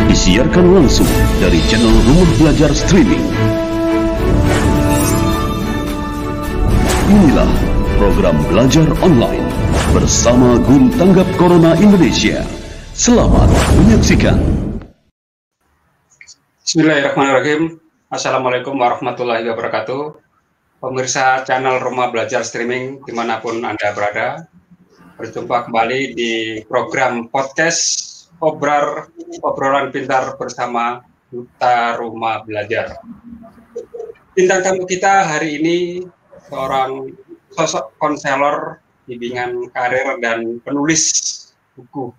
disiarkan langsung dari channel Rumah Belajar Streaming. Inilah program belajar online bersama Guru Tanggap Corona Indonesia. Selamat menyaksikan. Bismillahirrahmanirrahim. Assalamualaikum warahmatullahi wabarakatuh. Pemirsa channel Rumah Belajar Streaming dimanapun Anda berada, berjumpa kembali di program podcast obrolan pintar bersama Duta Rumah Belajar. Bintang tamu kita hari ini seorang sosok konselor, bimbingan karir dan penulis buku.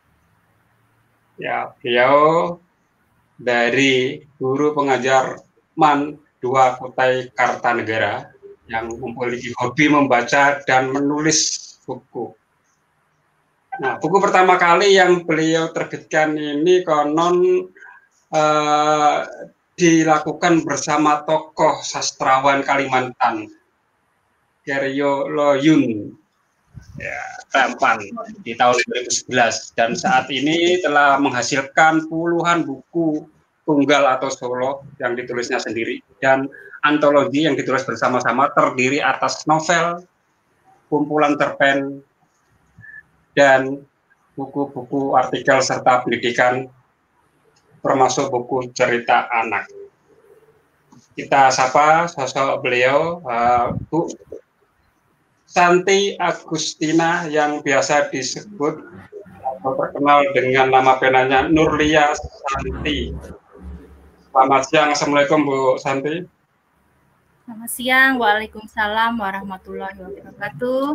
Ya, beliau dari guru pengajar MAN 2 Kutai Kartanegara yang memiliki hobi membaca dan menulis buku. Nah, buku pertama kali yang beliau terbitkan ini konon dilakukan bersama tokoh sastrawan Kalimantan, Keryo Loyun, ya, Tampan, di tahun 2011, dan saat ini telah menghasilkan puluhan buku tunggal atau solo yang ditulisnya sendiri dan antologi yang ditulis bersama-sama terdiri atas novel, kumpulan cerpen, dan buku-buku artikel serta pendidikan, termasuk buku cerita anak. Kita sapa sosok beliau, Bu Santi Agustina, yang biasa disebut atau terkenal dengan nama penanya Nurlia Santi. Selamat siang, Assalamualaikum Bu Santi. Selamat siang, Waalaikumsalam warahmatullahi wabarakatuh.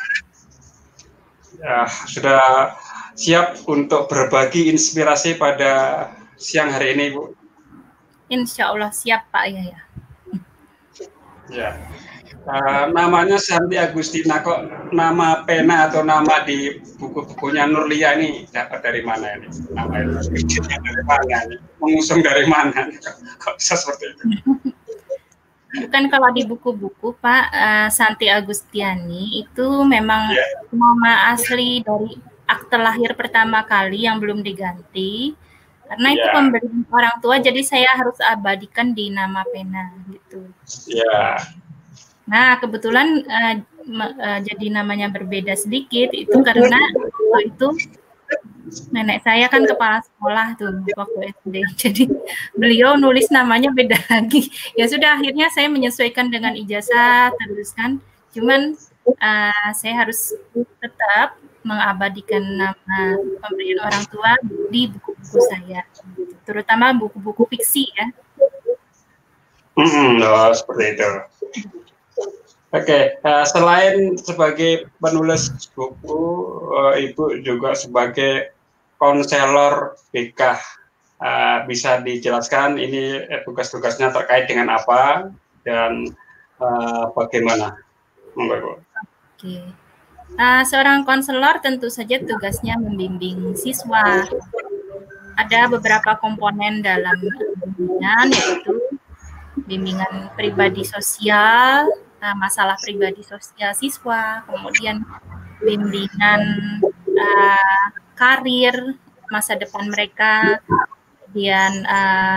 Ya, sudah siap untuk berbagi inspirasi pada siang hari ini, Bu? Insya Allah siap, Pak Yaya. Ya. Namanya Santi Agustina, kok nama pena atau nama di buku-bukunya Nurlia ini dapat dari mana ini? Nama itu dari mana ini? Mengusung dari mana? Kok bisa seperti itu? Bukan, kalau di buku-buku Pak, Santi Agustiani itu memang nama asli dari akte lahir pertama kali yang belum diganti. Karena itu pemberian orang tua, jadi saya harus abadikan di nama pena gitu. Ya. Nah, kebetulan jadi namanya berbeda sedikit itu karena waktu itu nenek saya kan kepala sekolah tuh waktu SD. Jadi beliau nulis namanya beda lagi. Ya sudah, akhirnya saya menyesuaikan dengan ijazah teruskan. Cuman saya harus tetap mengabadikan nama pemberian orang tua di buku-buku saya, terutama buku-buku fiksi ya. Seperti itu. Oke, selain sebagai penulis buku, Ibu juga sebagai konselor BK. Bisa dijelaskan ini tugas-tugasnya terkait dengan apa dan bagaimana? Oke. Seorang konselor tentu saja tugasnya membimbing siswa. Ada beberapa komponen dalam bimbingan, yaitu bimbingan pribadi sosial, masalah pribadi sosial siswa, kemudian bimbingan karir, masa depan mereka, kemudian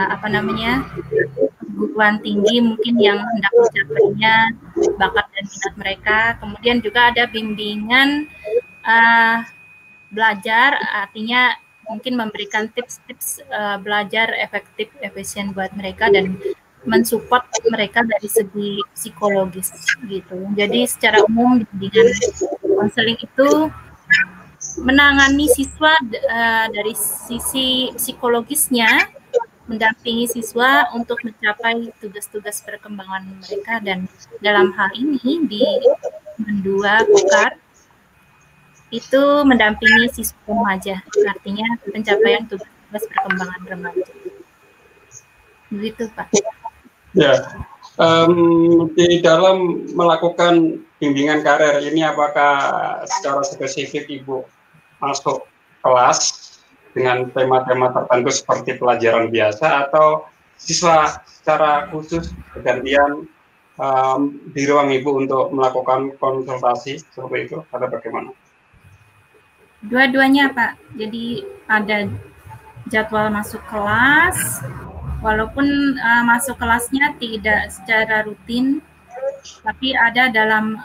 perguruan tinggi mungkin yang hendak mencapainya, bakat dan minat mereka. Kemudian juga ada bimbingan belajar, artinya mungkin memberikan tips-tips belajar efektif, efisien buat mereka dan mensupport mereka dari segi psikologis gitu. Jadi secara umum bimbingan konseling itu menangani siswa dari sisi psikologisnya, mendampingi siswa untuk mencapai tugas-tugas perkembangan mereka, dan dalam hal ini di Mendua Kokar itu mendampingi siswa remaja, artinya pencapaian tugas perkembangan remaja. Begitu Pak. Ya, di dalam melakukan bimbingan karir ini apakah secara spesifik Ibu masuk kelas dengan tema-tema tertentu seperti pelajaran biasa, atau siswa secara khusus bergantian di ruang Ibu untuk melakukan konsultasi seperti itu, atau bagaimana? Dua-duanya Pak, jadi ada jadwal masuk kelas, walaupun masuk kelasnya tidak secara rutin, tapi ada dalam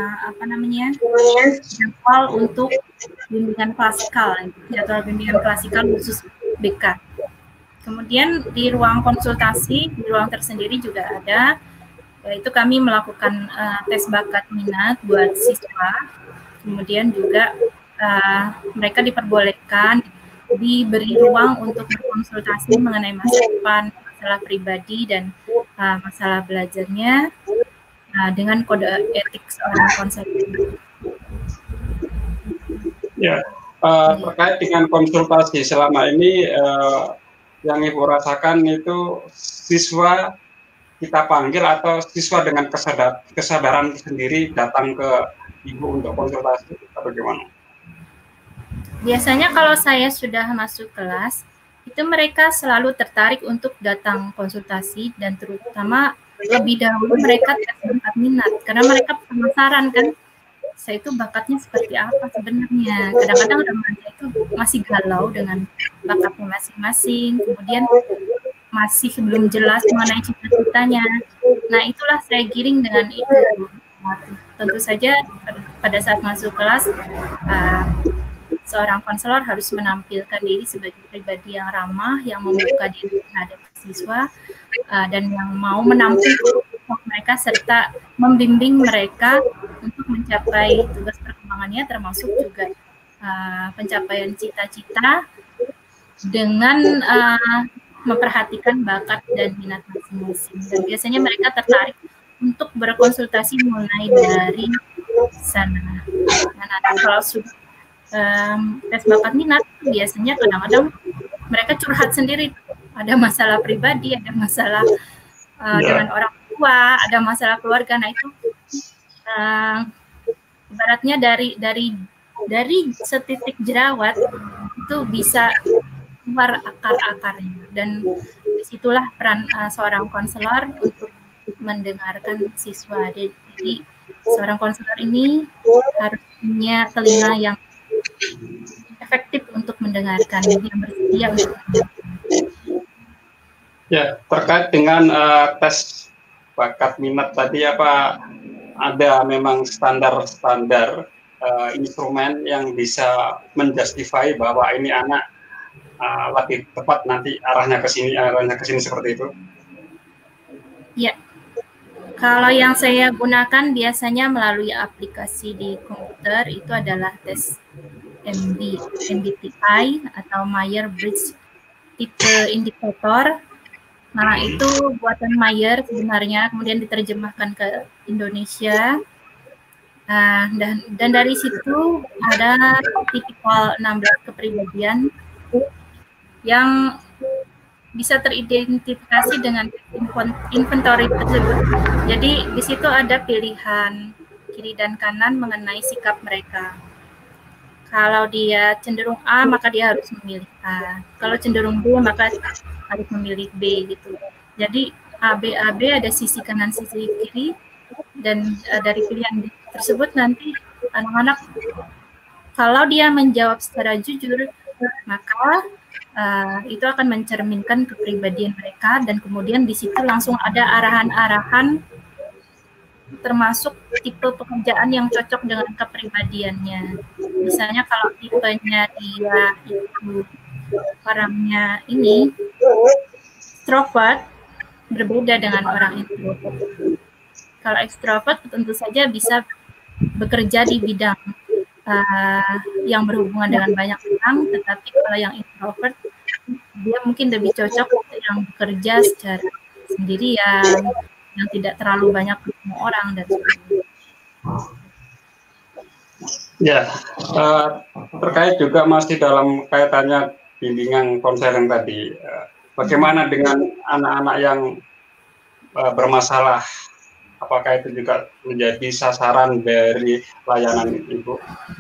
jadwal untuk bimbingan klasikal, jadwal bimbingan klasikal khusus BK. Kemudian di ruang konsultasi, di ruang tersendiri juga ada, yaitu kami melakukan tes bakat minat buat siswa. Kemudian juga mereka diperbolehkan diberi ruang untuk berkonsultasi mengenai masa depan, masalah pribadi dan masalah belajarnya dengan kode etik seorang konselor. Ya, terkait dengan konsultasi selama ini yang Ibu rasakan itu siswa kita panggil atau siswa dengan kesadaran sendiri datang ke Ibu untuk konsultasi atau bagaimana? Biasanya kalau saya sudah masuk kelas, itu mereka selalu tertarik untuk datang konsultasi dan terutama lebih dahulu mereka tes bakat minat karena mereka penasaran kan, saya itu bakatnya seperti apa sebenarnya. Kadang-kadang remaja itu masih galau dengan bakatnya masing-masing, kemudian masih belum jelas mengenai cita-citanya. Nah, itulah saya giring dengan itu. Tentu saja pada saat masuk kelas, seorang konselor harus menampilkan diri sebagai pribadi yang ramah, yang membuka diri terhadap siswa, dan yang mau menampung mereka serta membimbing mereka untuk mencapai tugas perkembangannya, termasuk juga pencapaian cita-cita dengan memperhatikan bakat dan minat masing-masing. Dan biasanya mereka tertarik untuk berkonsultasi mulai dari sana. Nah, kalau sudah tes bakat minat, biasanya kadang-kadang mereka curhat sendiri. Ada masalah pribadi, ada masalah dengan orang tua, ada masalah keluarga. Nah, itu ibaratnya dari setitik jerawat itu bisa keluar akar-akarnya, dan disitulah peran seorang konselor untuk mendengarkan siswa. Jadi seorang konselor ini harus punya telinga yang efektif untuk mendengarkan, yang bersedia untuk mendengarkan. Ya, terkait dengan tes bakat minat tadi, apa ada memang standar-standar instrumen yang bisa menjustify bahwa ini anak lebih tepat nanti arahnya ke sini seperti itu? Ya, kalau yang saya gunakan biasanya melalui aplikasi di komputer, itu adalah tes MBTI atau Myers-Briggs Type Indicator. Nah, itu buatan Myers sebenarnya, kemudian diterjemahkan ke Indonesia. Dan dari situ ada tipikal 16 kepribadian yang bisa teridentifikasi dengan inventory tersebut. Jadi di situ ada pilihan kiri dan kanan mengenai sikap mereka. Kalau dia cenderung A, maka dia harus memilih A. Kalau cenderung B, maka harus memilih B gitu. Jadi AB ada sisi kanan, sisi kiri, dan dari pilihan tersebut nanti anak-anak kalau dia menjawab secara jujur, maka itu akan mencerminkan kepribadian mereka, dan kemudian di situ langsung ada arahan-arahan termasuk tipe pekerjaan yang cocok dengan kepribadiannya. Misalnya kalau tipenya dia itu orangnya ini extrovert, berbeda dengan orang introvert. Kalau extrovert tentu saja bisa bekerja di bidang yang berhubungan dengan banyak orang, tetapi kalau yang introvert dia mungkin lebih cocok yang bekerja secara sendirian, yang tidak terlalu banyak ketemu orang dan sebagainya. Ya, terkait juga masih dalam kaitannya bimbingan konseling tadi, bagaimana dengan anak-anak yang bermasalah? Apakah itu juga menjadi sasaran dari layanan Ibu?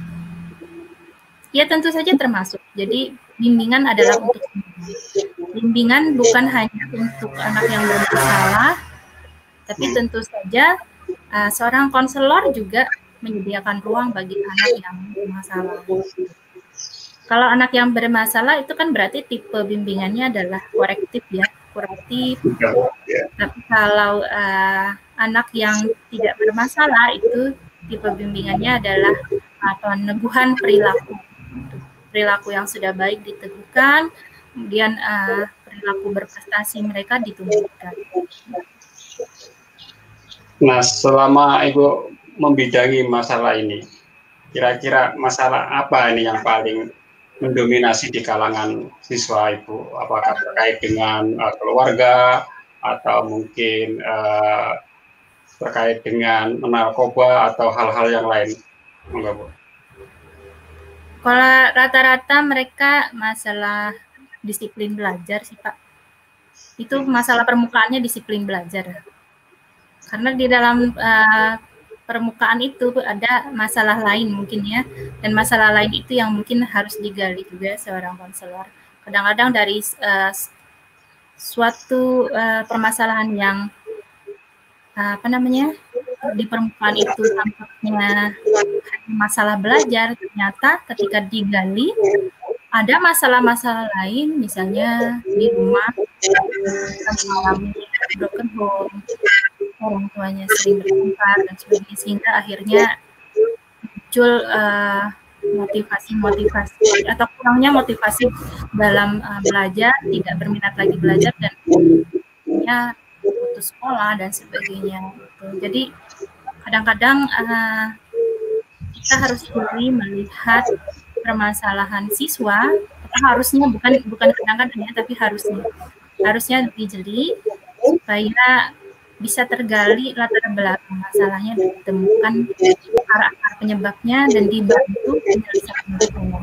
Ya, tentu saja termasuk. Jadi bimbingan adalah untuk bimbingan bukan hanya untuk anak yang bermasalah, tapi tentu saja seorang konselor juga menyediakan ruang bagi anak yang bermasalah. Kalau anak yang bermasalah itu kan berarti tipe bimbingannya adalah korektif ya, korektif. Tapi kalau anak yang tidak bermasalah itu tipe bimbingannya adalah peneguhan perilaku. Perilaku yang sudah baik diteguhkan, kemudian perilaku berprestasi mereka ditumbuhkan. Nah, selama Ibu membidangi masalah ini, kira-kira masalah apa ini yang paling mendominasi di kalangan siswa Ibu? Apakah terkait dengan keluarga atau mungkin terkait dengan narkoba atau hal-hal yang lain? Enggak, Bu. Kalau rata-rata mereka masalah disiplin belajar sih Pak. Itu masalah permukaannya disiplin belajar. Karena di dalam permukaan itu ada masalah lain mungkin ya. Dan masalah lain itu yang mungkin harus digali juga seorang konselor. Kadang-kadang dari suatu permasalahan yang di permukaan itu tampaknya masalah belajar, ternyata ketika digali ada masalah-masalah lain, misalnya di rumah mengalami broken home, orang tuanya sering bertengkar dan sebagainya, sehingga akhirnya muncul motivasi atau kurangnya motivasi dalam belajar, tidak berminat lagi belajar dan ya putus sekolah dan sebagainya. Jadi kadang-kadang kita harus jeli melihat permasalahan siswa. Harusnya bukan kadang-kadang ya, tapi harusnya lebih jeli supaya bisa tergali latar belakang masalahnya, ditemukan akar penyebabnya dan dibantu penyelesaiannya.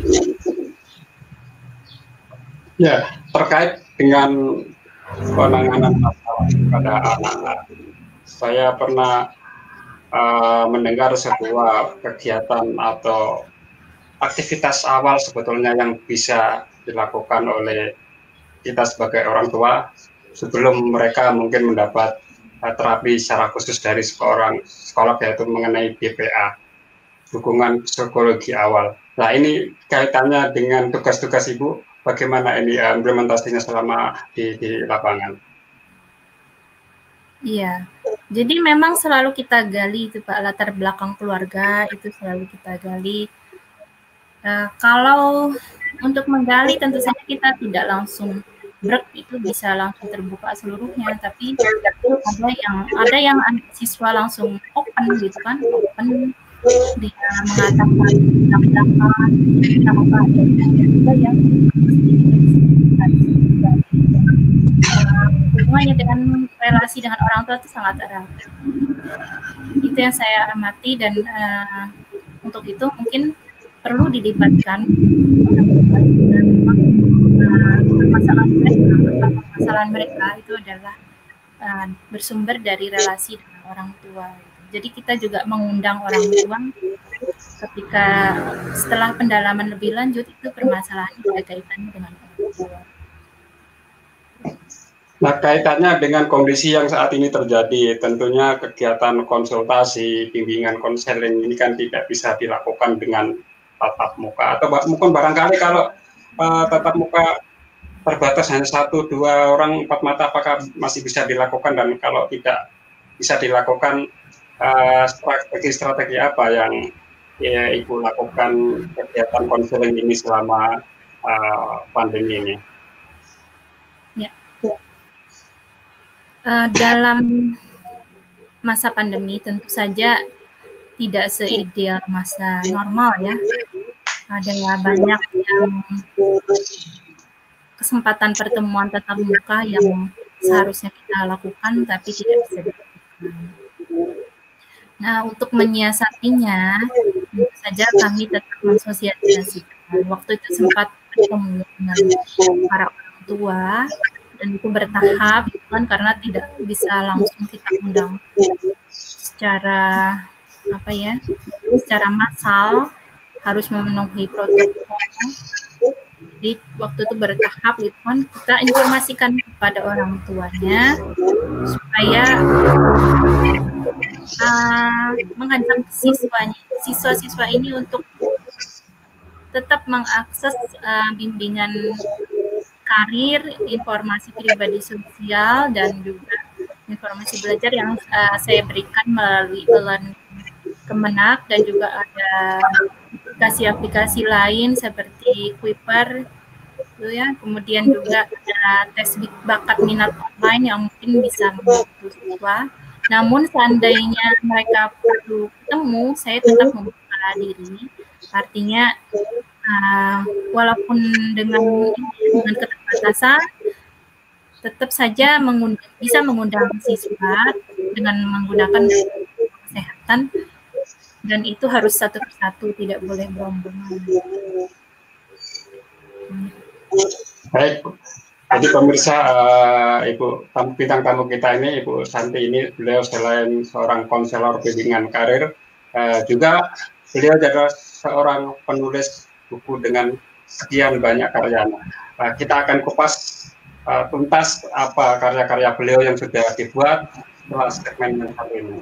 Ya, terkait dengan penanganan masalah pada anak-anak, saya pernah mendengar sebuah kegiatan atau aktivitas awal sebetulnya yang bisa dilakukan oleh kita sebagai orang tua sebelum mereka mungkin mendapat terapi secara khusus dari seorang psikolog, yaitu mengenai BPA, dukungan psikologi awal. Nah, ini kaitannya dengan tugas-tugas Ibu, bagaimana ini implementasinya selama di lapangan? Iya, jadi memang selalu kita gali itu Pak, latar belakang keluarga itu selalu kita gali. Kalau untuk menggali tentu saja kita tidak langsung itu bisa langsung terbuka seluruhnya, tapi ada yang siswa langsung open gitu kan, open dia mengatakan juga yang hubungannya dengan relasi dengan orang tua itu sangat erat. Itu yang saya amati dan untuk itu mungkin perlu dilibatkan permasalahan mereka itu adalah bersumber dari relasi dengan orang tua. Jadi kita juga mengundang orang tua ketika setelah pendalaman lebih lanjut itu permasalahan berkaitan dengan orang tua. Nah, kaitannya dengan kondisi yang saat ini terjadi, tentunya kegiatan konsultasi, bimbingan konseling ini kan tidak bisa dilakukan dengan tatap muka, atau mungkin barangkali kalau tatap muka terbatas hanya 1-2 orang 4 mata, apakah masih bisa dilakukan, dan kalau tidak bisa dilakukan strategi apa yang Ibu lakukan kegiatan konseling ini selama pandemi ini? Ya. Dalam masa pandemi tentu saja tidak seideal masa normal ya. Ada banyak yang kesempatan pertemuan tatap muka yang seharusnya kita lakukan tapi tidak bisa dilakukan. Nah, untuk menyiasatinya, tentu saja kami tetap mensosialisasikan. Waktu itu sempat bertemu dengan para orang tua dan itu bertahap, gitu kan, karena tidak bisa langsung kita undang secara secara massal, harus memenuhi protokol. Jadi waktu itu bertahap, gitu kan, kita informasikan kepada orang tuanya supaya mengajak siswa-siswa ini untuk tetap mengakses bimbingan karir, informasi pribadi sosial, dan juga informasi belajar yang saya berikan melalui e-learning Kemenak, dan juga ada aplikasi-aplikasi lain seperti Kuiper, gitu ya. Kemudian juga ada tes bakat minat online yang mungkin bisa membantu siswa. Namun seandainya mereka perlu ketemu, saya tetap membuka diri. Artinya walaupun dengan keterbatasan, tetap saja bisa mengundang siswa dengan menggunakan kesehatan, dan itu harus satu persatu, tidak boleh berombongan. Baik, jadi pemirsa, Ibu bintang tamu kita ini, Ibu Santi ini, beliau selain seorang konselor bimbingan karir, juga beliau adalah seorang penulis buku dengan sekian banyak karyanya. Kita akan kupas tuntas apa karya-karya beliau yang sudah dibuat setelah segmen yang satu ini.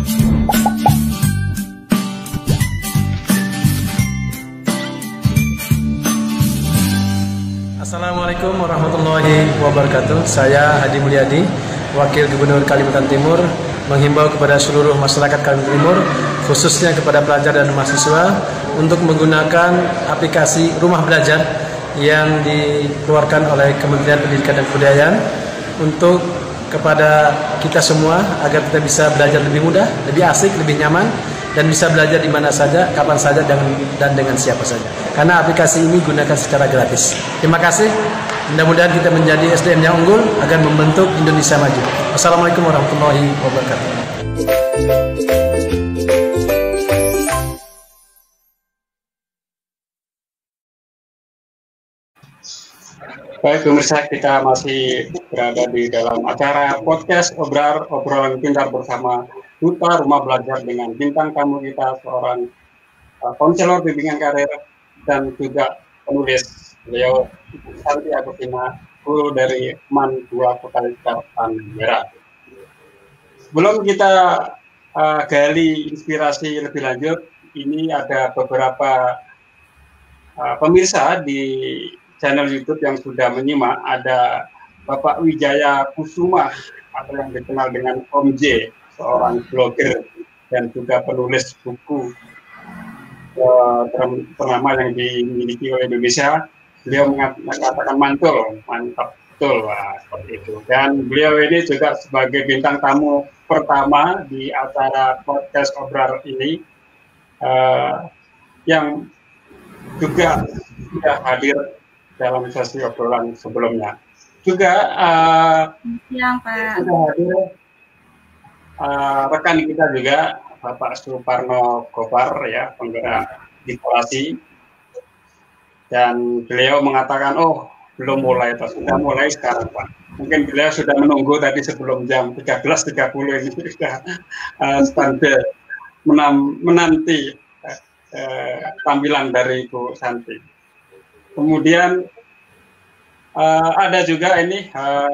Assalamualaikum warahmatullahi wabarakatuh. Saya Hadi Mulyadi, Wakil Gubernur Kalimantan Timur, menghimbau kepada seluruh masyarakat Kalimantan Timur, khususnya kepada pelajar dan mahasiswa, untuk menggunakan aplikasi Rumah Belajar yang dikeluarkan oleh Kementerian Pendidikan dan Kebudayaan untuk kepada kita semua agar kita bisa belajar lebih mudah, lebih asik, lebih nyaman, dan bisa belajar di mana saja, kapan saja, dan dengan siapa saja. Karena aplikasi ini gunakan secara gratis. Terima kasih. Mudah-mudahan kita menjadi SDM yang unggul agar membentuk Indonesia maju. Wassalamualaikum warahmatullahi wabarakatuh. Baik pemirsa, kita masih berada di dalam acara podcast obrolan pintar bersama Duta Rumah Belajar dengan bintang tamu kita, seorang konselor bimbingan karir dan juga penulis. Beliau Santi Agustina, guru dari MAN 2 Kota Kartanegara. Sebelum kita gali inspirasi lebih lanjut, ini ada beberapa pemirsa di channel YouTube yang sudah menyimak. Ada Bapak Wijaya Kusuma atau yang dikenal dengan Om J, seorang blogger dan juga penulis buku ternama yang dimiliki oleh Indonesia. Beliau mengatakan mantul, mantap betul, seperti itu. Dan beliau ini juga sebagai bintang tamu pertama di acara podcast obral ini, yang juga sudah hadir dalam sesi obrolan sebelumnya. Juga sudah hadir rekan kita juga, Bapak Suparno Gopar, ya, penggerak deklarasi. Dan beliau mengatakan, oh belum mulai, sudah mulai sekarang Pak. Mungkin beliau sudah menunggu tadi sebelum jam 13.30 ini sudah standby menanti tampilan dari Ibu Santi. Kemudian ada juga ini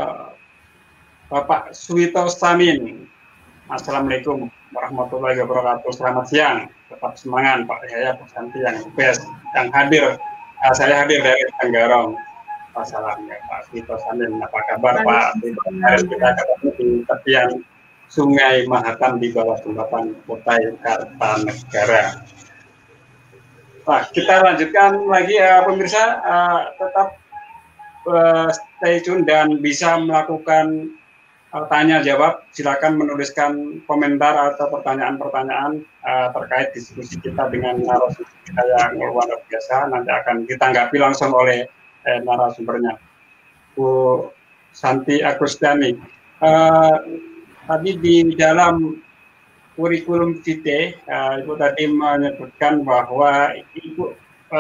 Bapak Suwito Samin. Assalamualaikum warahmatullahi wabarakatuh. Selamat siang. Tetap semangat Pak Yaya, Pak Santi yang best, yang hadir. Saya hadir dari Tenggarong. Salamnya Pak Suwito Samin. Apa kabar Pak? Kita ketemu di tepian Sungai Mahakam di bawah jembatan Kutai Kartanegara. Nah, kita lanjutkan lagi ya pemirsa, tetap stay tune dan bisa melakukan tanya jawab. Silakan menuliskan komentar atau pertanyaan-pertanyaan terkait diskusi kita dengan narasumber kita yang luar biasa. Nanti akan ditanggapi langsung oleh narasumbernya, Bu Santi Agustini. Tadi di dalam kurikulum vitae, Ibu tadi menyebutkan bahwa Ibu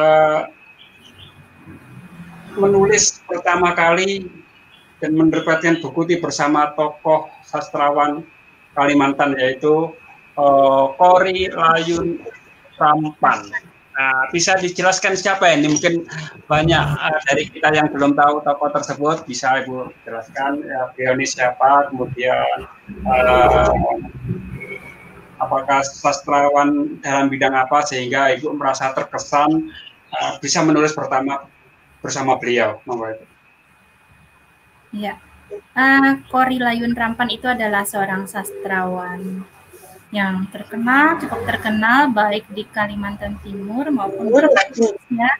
menulis pertama kali dan menerbitkan buku ini bersama tokoh sastrawan Kalimantan, yaitu Kori Layun Rampan. Nah, bisa dijelaskan siapa ini? Mungkin banyak dari kita yang belum tahu tokoh tersebut, bisa Ibu jelaskan ya, beliau ini siapa, kemudian apakah sastrawan dalam bidang apa sehingga Ibu merasa terkesan bisa menulis pertama bersama beliau? Ya, Korrie Layun Rampan itu adalah seorang sastrawan yang cukup terkenal baik di Kalimantan Timur maupun di Indonesia.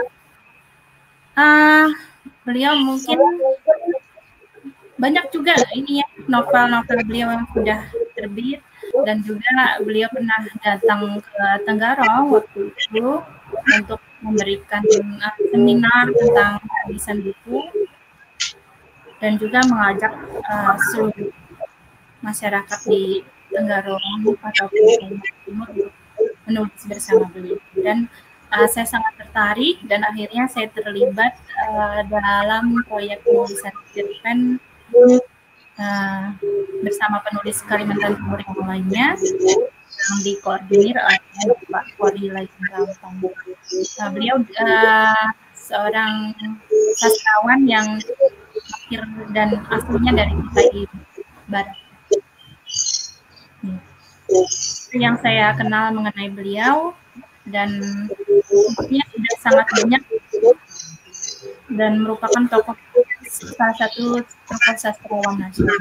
Beliau mungkin banyak juga ini ya novel-novel beliau yang sudah terbit, dan juga beliau pernah datang ke Tenggarong waktu itu untuk memberikan seminar tentang penulisan buku, dan juga mengajak seluruh masyarakat di Tenggarong ataupun Kalimantan Timur untuk menulis bersama beliau. Dan saya sangat tertarik dan akhirnya saya terlibat dalam proyek penulisan cerpen bersama penulis Kalimantan Timur yang lainnya yang dikoordinir oleh Pak Korrie Layun Rampan. Beliau seorang sastrawan yang lahir dan aslinya dari Kutai Barat. Itu yang saya kenal mengenai beliau, dan bukunya sudah sangat banyak dan merupakan salah satu tokoh sastrawan nasional.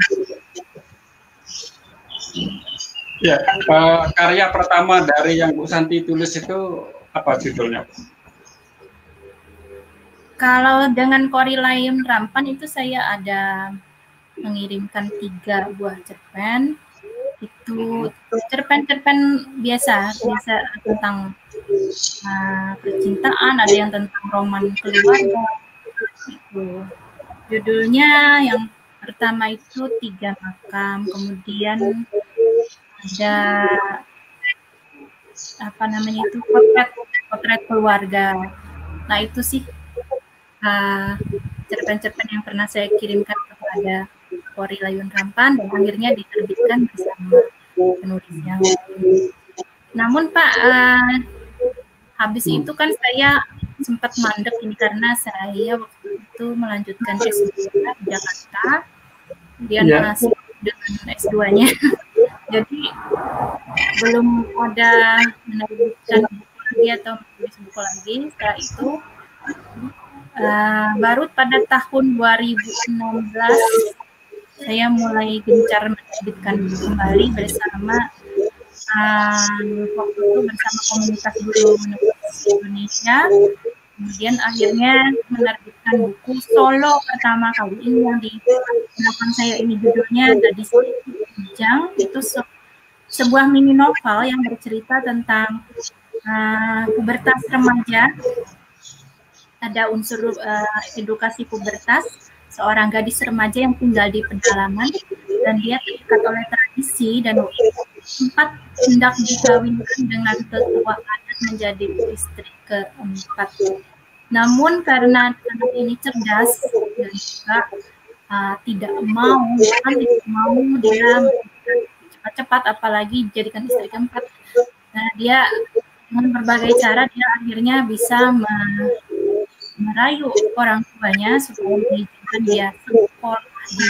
Ya, karya pertama dari yang Bu Santi tulis itu apa judulnya? Kalau dengan Korrie Layun Rampan itu saya ada mengirimkan 3 buah cerpen. Itu cerpen-cerpen biasa tentang percintaan, ada yang tentang roman keluarga. Itu judulnya yang pertama itu 3 Makam, kemudian ada potret keluarga. Nah itu sih cerpen-cerpen yang pernah saya kirimkan kepada Korrie Layun Rampan dan akhirnya diterbitkan bersama penulis yang lain. Namun Pak, habis itu kan saya sempat mandek ini karena saya waktu itu melanjutkan S2 di Jakarta, kemudian masih dengan S2-nya. Jadi belum ada menerbitkan buku lagi atau menulis buku lagi. Setelah itu baru pada tahun 2016 saya mulai gencar menerbitkan kembali bersama waktu itu bersama komunitas guru menulis Indonesia. Kemudian akhirnya menerbitkan buku solo pertama kali ini yang di belakang saya ini, judulnya Gadis Bujang. Itu sebuah mini novel yang bercerita tentang pubertas remaja. Ada unsur edukasi pubertas seorang gadis remaja yang tinggal di pedalaman dan dia terikat oleh tradisi dan sempat hendak dikawinkan dengan tetua adat menjadi istri keempat. Namun karena anak ini cerdas dan juga tidak mau dia cepat-cepat apalagi dijadikan istri keempat. Nah, dia dengan berbagai cara dia akhirnya bisa merayu orang tuanya supaya mengizinkan dia sekolah di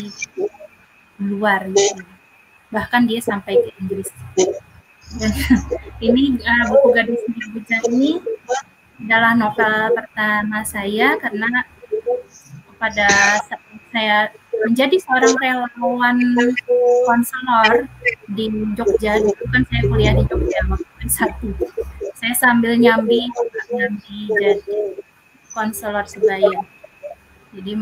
luar gitu. Bahkan dia sampai ke Inggris. Dan ini buku Gadis Bujang ini adalah novel pertama saya karena pada saat saya menjadi seorang relawan konselor di Jogja, dulu kan saya kuliah di Jogja waktu S1. Saya sambil nyambi jadi konselor sebaya. Jadi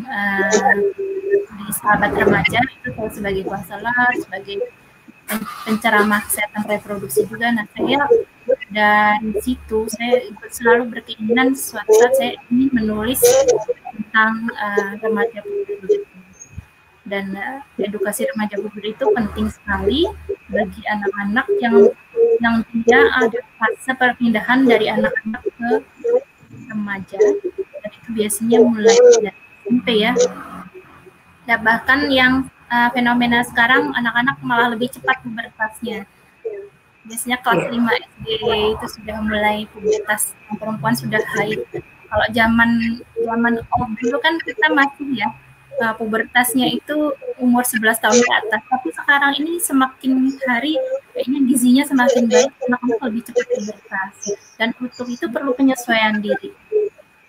di Sahabat Remaja itu saya sebagai konselor, sebagai penceramah kesehatan reproduksi juga. Nah, saya dari situ saya selalu berkeinginan suatu saat saya ingin menulis tentang remaja puber. Dan edukasi remaja puber itu penting sekali bagi anak-anak yang dia ada fase perpindahan dari anak-anak ke remaja. Dan itu biasanya mulai dari SMP ya. Dan bahkan yang fenomena sekarang anak-anak malah lebih cepat pubertasnya. Biasanya kelas 5 SD itu sudah mulai pubertas, perempuan sudah haid. Kalau zaman old dulu kan kita masih ya pubertasnya itu umur 11 tahun ke atas. Tapi sekarang ini semakin hari kayaknya gizinya semakin baik, anak-anak lebih cepat pubertas. Dan untuk itu perlu penyesuaian diri.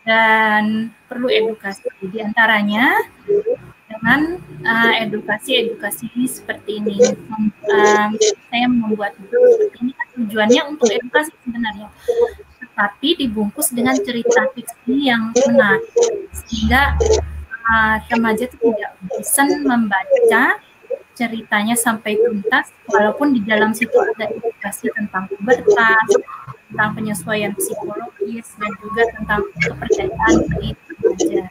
dan perlu edukasi. Di antaranya dengan edukasi seperti ini. Saya membuat buku seperti ini kan tujuannya untuk edukasi sebenarnya, tetapi dibungkus dengan cerita fiksi yang menarik sehingga remaja itu tidak bosan membaca ceritanya sampai tuntas, walaupun di dalam situ ada edukasi tentang pubertas, tentang penyesuaian psikologis, dan juga tentang kepercayaan diri remaja.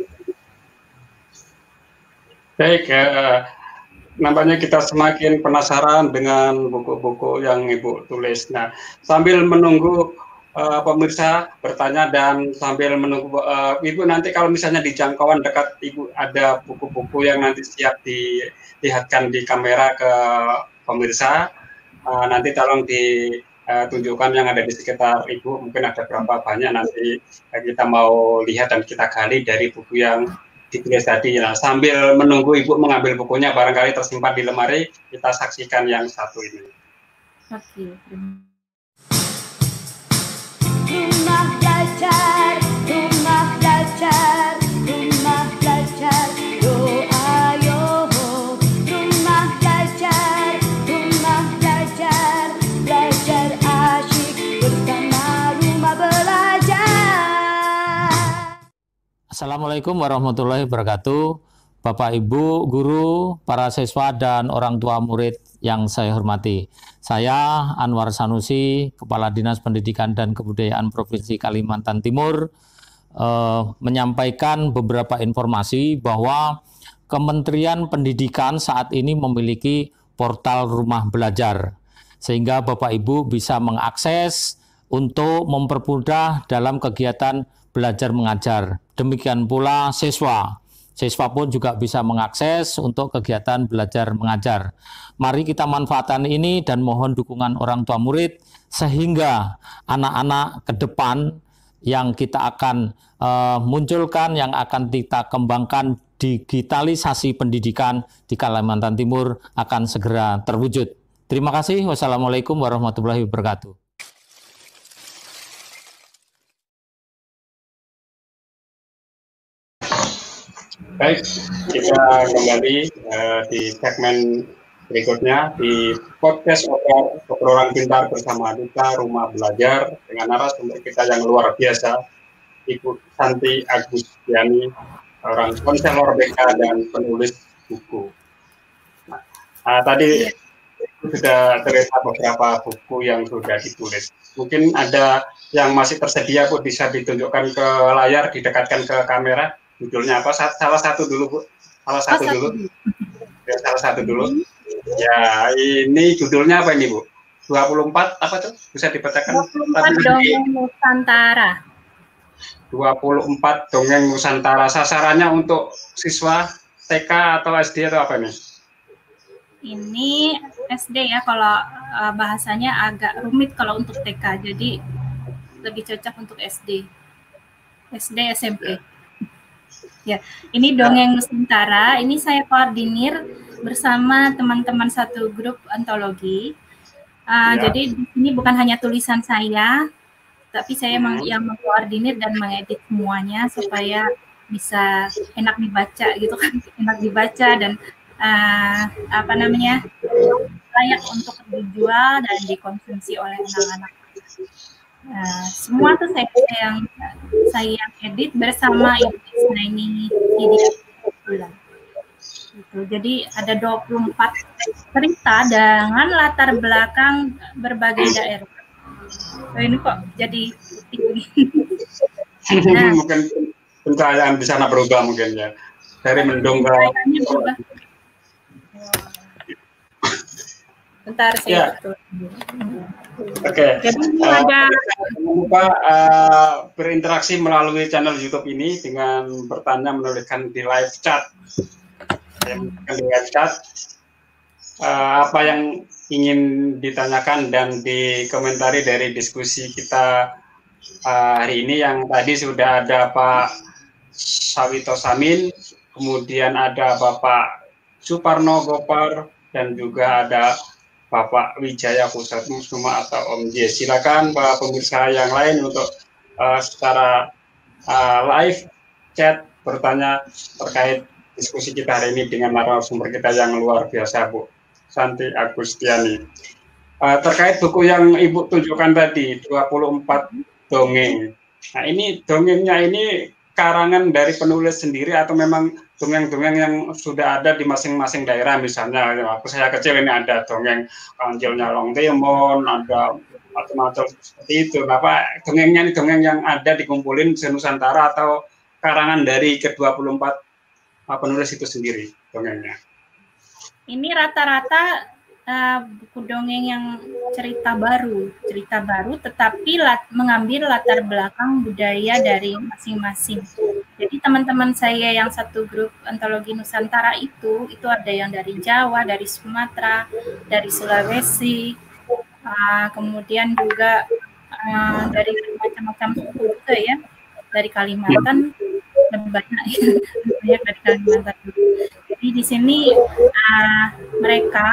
Baik, nampaknya kita semakin penasaran dengan buku-buku yang Ibu tulis. Nah, sambil menunggu pemirsa bertanya dan sambil menunggu Ibu, nanti kalau misalnya di jangkauan dekat Ibu ada buku-buku yang nanti siap dilihatkan di kamera ke pemirsa, nanti tolong ditunjukkan yang ada di sekitar Ibu, mungkin ada berapa banyak, nanti kita mau lihat dan kita gali dari buku yang ditulis tadi. Nah, sambil menunggu Ibu mengambil bukunya, barangkali tersimpan di lemari, kita saksikan yang satu ini. Oke. Rumah belajar, rumah belajar, rumah belajar, doa yo. Rumah belajar, belajar asyik bersama rumah belajar. Assalamualaikum warahmatullahi wabarakatuh. Bapak, Ibu, guru, para siswa, dan orang tua murid yang saya hormati. Saya Anwar Sanusi, Kepala Dinas Pendidikan dan Kebudayaan Provinsi Kalimantan Timur, menyampaikan beberapa informasi bahwa Kementerian Pendidikan saat ini memiliki portal Rumah Belajar, sehingga Bapak Ibu bisa mengakses untuk mempermudah dalam kegiatan belajar mengajar. Demikian pula siswa pun juga bisa mengakses untuk kegiatan belajar mengajar. Mari kita manfaatkan ini dan mohon dukungan orang tua murid sehingga anak-anak ke depan yang kita akan munculkan, yang akan kita kembangkan, digitalisasi pendidikan di Kalimantan Timur akan segera terwujud. Terima kasih. Wassalamualaikum warahmatullahi wabarakatuh. Baik, kita kembali di segmen berikutnya di podcast Obrolan Pintar bersama Duta Rumah Belajar dengan narasumber kita yang luar biasa, Ibu Santi Agustiani, orang konselor BK dan penulis buku. Nah, tadi sudah terlihat beberapa buku yang sudah ditulis. Mungkin ada yang masih tersedia, Bu, bisa ditunjukkan ke layar, didekatkan ke kamera. Judulnya apa? Salah satu dulu, Bu. Salah satu dulu. Ya, ini judulnya apa ini, Bu? 24 apa tuh? Bisa dibacakan? 24 Dongeng Nusantara. 24 Dongeng Nusantara. Sasarannya untuk siswa TK atau SD atau apa nih? Ini SD ya, kalau bahasanya agak rumit kalau untuk TK. Jadi lebih cocok untuk SD, SMP. Ya, ini Dongeng Nusantara. Ini saya koordinir bersama teman-teman satu grup antologi. Jadi ini bukan hanya tulisan saya, tapi saya yang mengkoordinir dan mengedit semuanya supaya bisa enak dibaca gitu kan, enak dibaca dan layak untuk dijual dan dikonsumsi oleh anak-anak. Semua tuh saya yang edit bersama Ibu Isnaini Hidayatullah. Gitu. Jadi ada 24 cerita dengan latar belakang berbagai daerah. Ini kok jadi mungkin pencahayaan di sana berubah mungkin ya, dari mendung ke bentar saya Oke. Jangan lupa berinteraksi melalui channel YouTube ini dengan bertanya, menuliskan di live chat. Apa yang ingin ditanyakan dan dikomentari dari diskusi kita hari ini. Yang tadi sudah ada Pak Sawito Samin, kemudian ada Bapak Suparno Gopar, dan juga ada Bapak Wijaya Kusatmusuma atau Om J. Silakan Pak pemirsa yang lain untuk secara live chat bertanya terkait diskusi kita hari ini dengan narasumber kita yang luar biasa, Bu Santi Agustiani. Terkait buku yang Ibu tunjukkan tadi, 24 dongeng. Nah, ini dongengnya ini karangan dari penulis sendiri atau memang dongeng-dongeng yang sudah ada di masing-masing daerah? Misalnya, waktu saya kecil ini ada dongeng Kancilnya Long Timon, ada macam-macam seperti itu. Apa dongengnya ini dongeng yang ada dikumpulin di Nusantara atau karangan dari ke-24 penulis itu sendiri dongengnya? Ini rata-rata buku dongeng yang cerita baru, tetapi mengambil latar belakang budaya dari masing-masing. Jadi teman-teman saya yang satu grup antologi Nusantara itu ada yang dari Jawa, dari Sumatera, dari Sulawesi, kemudian juga dari macam-macam suku juga ya, dari Kalimantan lebih banyak dari Kalimantan. Jadi di sini mereka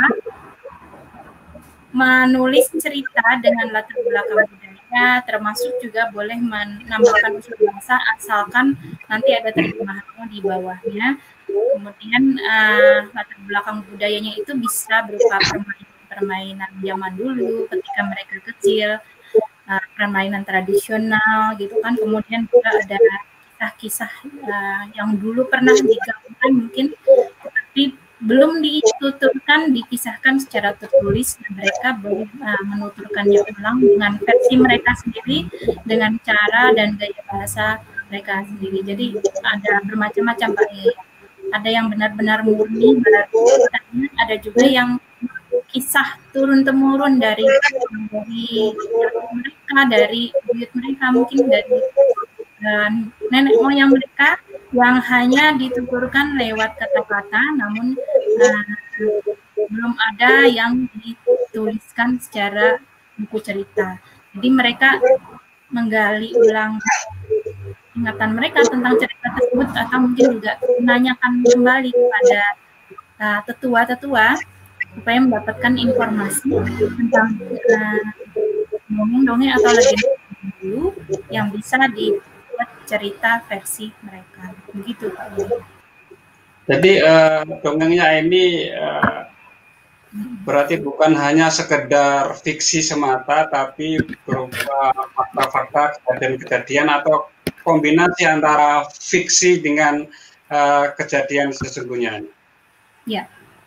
menulis cerita dengan latar belakang budaya, termasuk juga boleh menambahkan unsur bahasa asalkan nanti ada terjemahannya di bawahnya. Kemudian latar belakang budayanya itu bisa berupa permainan zaman dulu ketika mereka kecil, permainan tradisional gitu kan. Kemudian juga ada kisah-kisah yang dulu pernah digaungkan mungkin, tapi belum dituturkan, dikisahkan secara tertulis, dan mereka boleh menuturkannya ulang dengan versi mereka sendiri, dengan cara dan gaya bahasa mereka sendiri. Jadi ada bermacam-macam Pak. Ada yang benar-benar murni, ada juga yang kisah turun-temurun dari mereka, dari buyut mereka, mungkin dari nenek moyang mereka, yang hanya dituturkan lewat kata-kata, namun belum ada yang dituliskan secara buku cerita. Jadi mereka menggali ulang ingatan mereka tentang cerita tersebut, atau mungkin juga menanyakan kembali kepada tetua-tetua supaya mendapatkan informasi tentang dongeng-dongeng atau legenda dulu yang bisa dibuat cerita versi mereka. Begitu Pak. Jadi dongengnya ini berarti bukan hanya sekedar fiksi semata, tapi berupa fakta-fakta kejadian-kejadian atau kombinasi antara fiksi dengan kejadian sesungguhnya. Ya,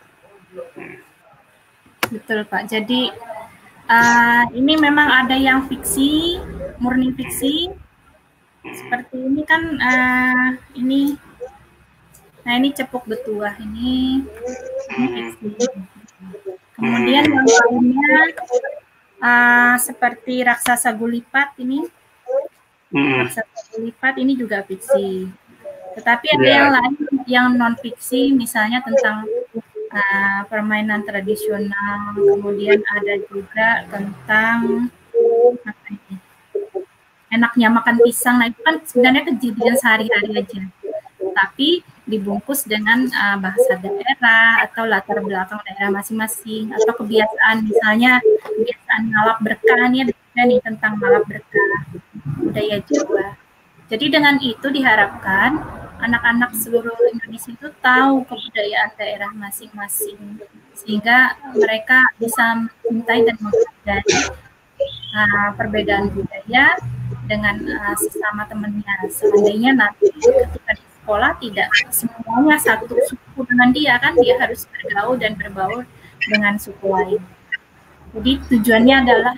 betul Pak. Jadi ini memang ada yang fiksi, murni fiksi. Seperti ini kan, ini, nah ini Cepuk Betuah ini fiksi. Kemudian yang lainnya seperti Raksasa Gulipat ini. Raksasa Gulipat ini juga fiksi. Tetapi ada yang lain yang non fiksi, misalnya tentang permainan tradisional. Kemudian ada juga tentang apa ini? Enaknya makan pisang. Nah itu kan sebenarnya kejadian sehari-hari aja, tapi dibungkus dengan bahasa daerah atau latar belakang daerah masing-masing, atau kebiasaan, misalnya kebiasaan ngalap berkah nih tentang ngalap berkah budaya Jawa. Jadi dengan itu diharapkan anak-anak seluruh Indonesia itu tahu kebudayaan daerah masing-masing, sehingga mereka bisa mencintai dan menghargai perbedaan budaya dengan sesama temannya. Seandainya nanti ketika di sekolah tidak semuanya satu suku dengan dia, kan dia harus bergaul dan berbaur dengan suku lain. Jadi tujuannya adalah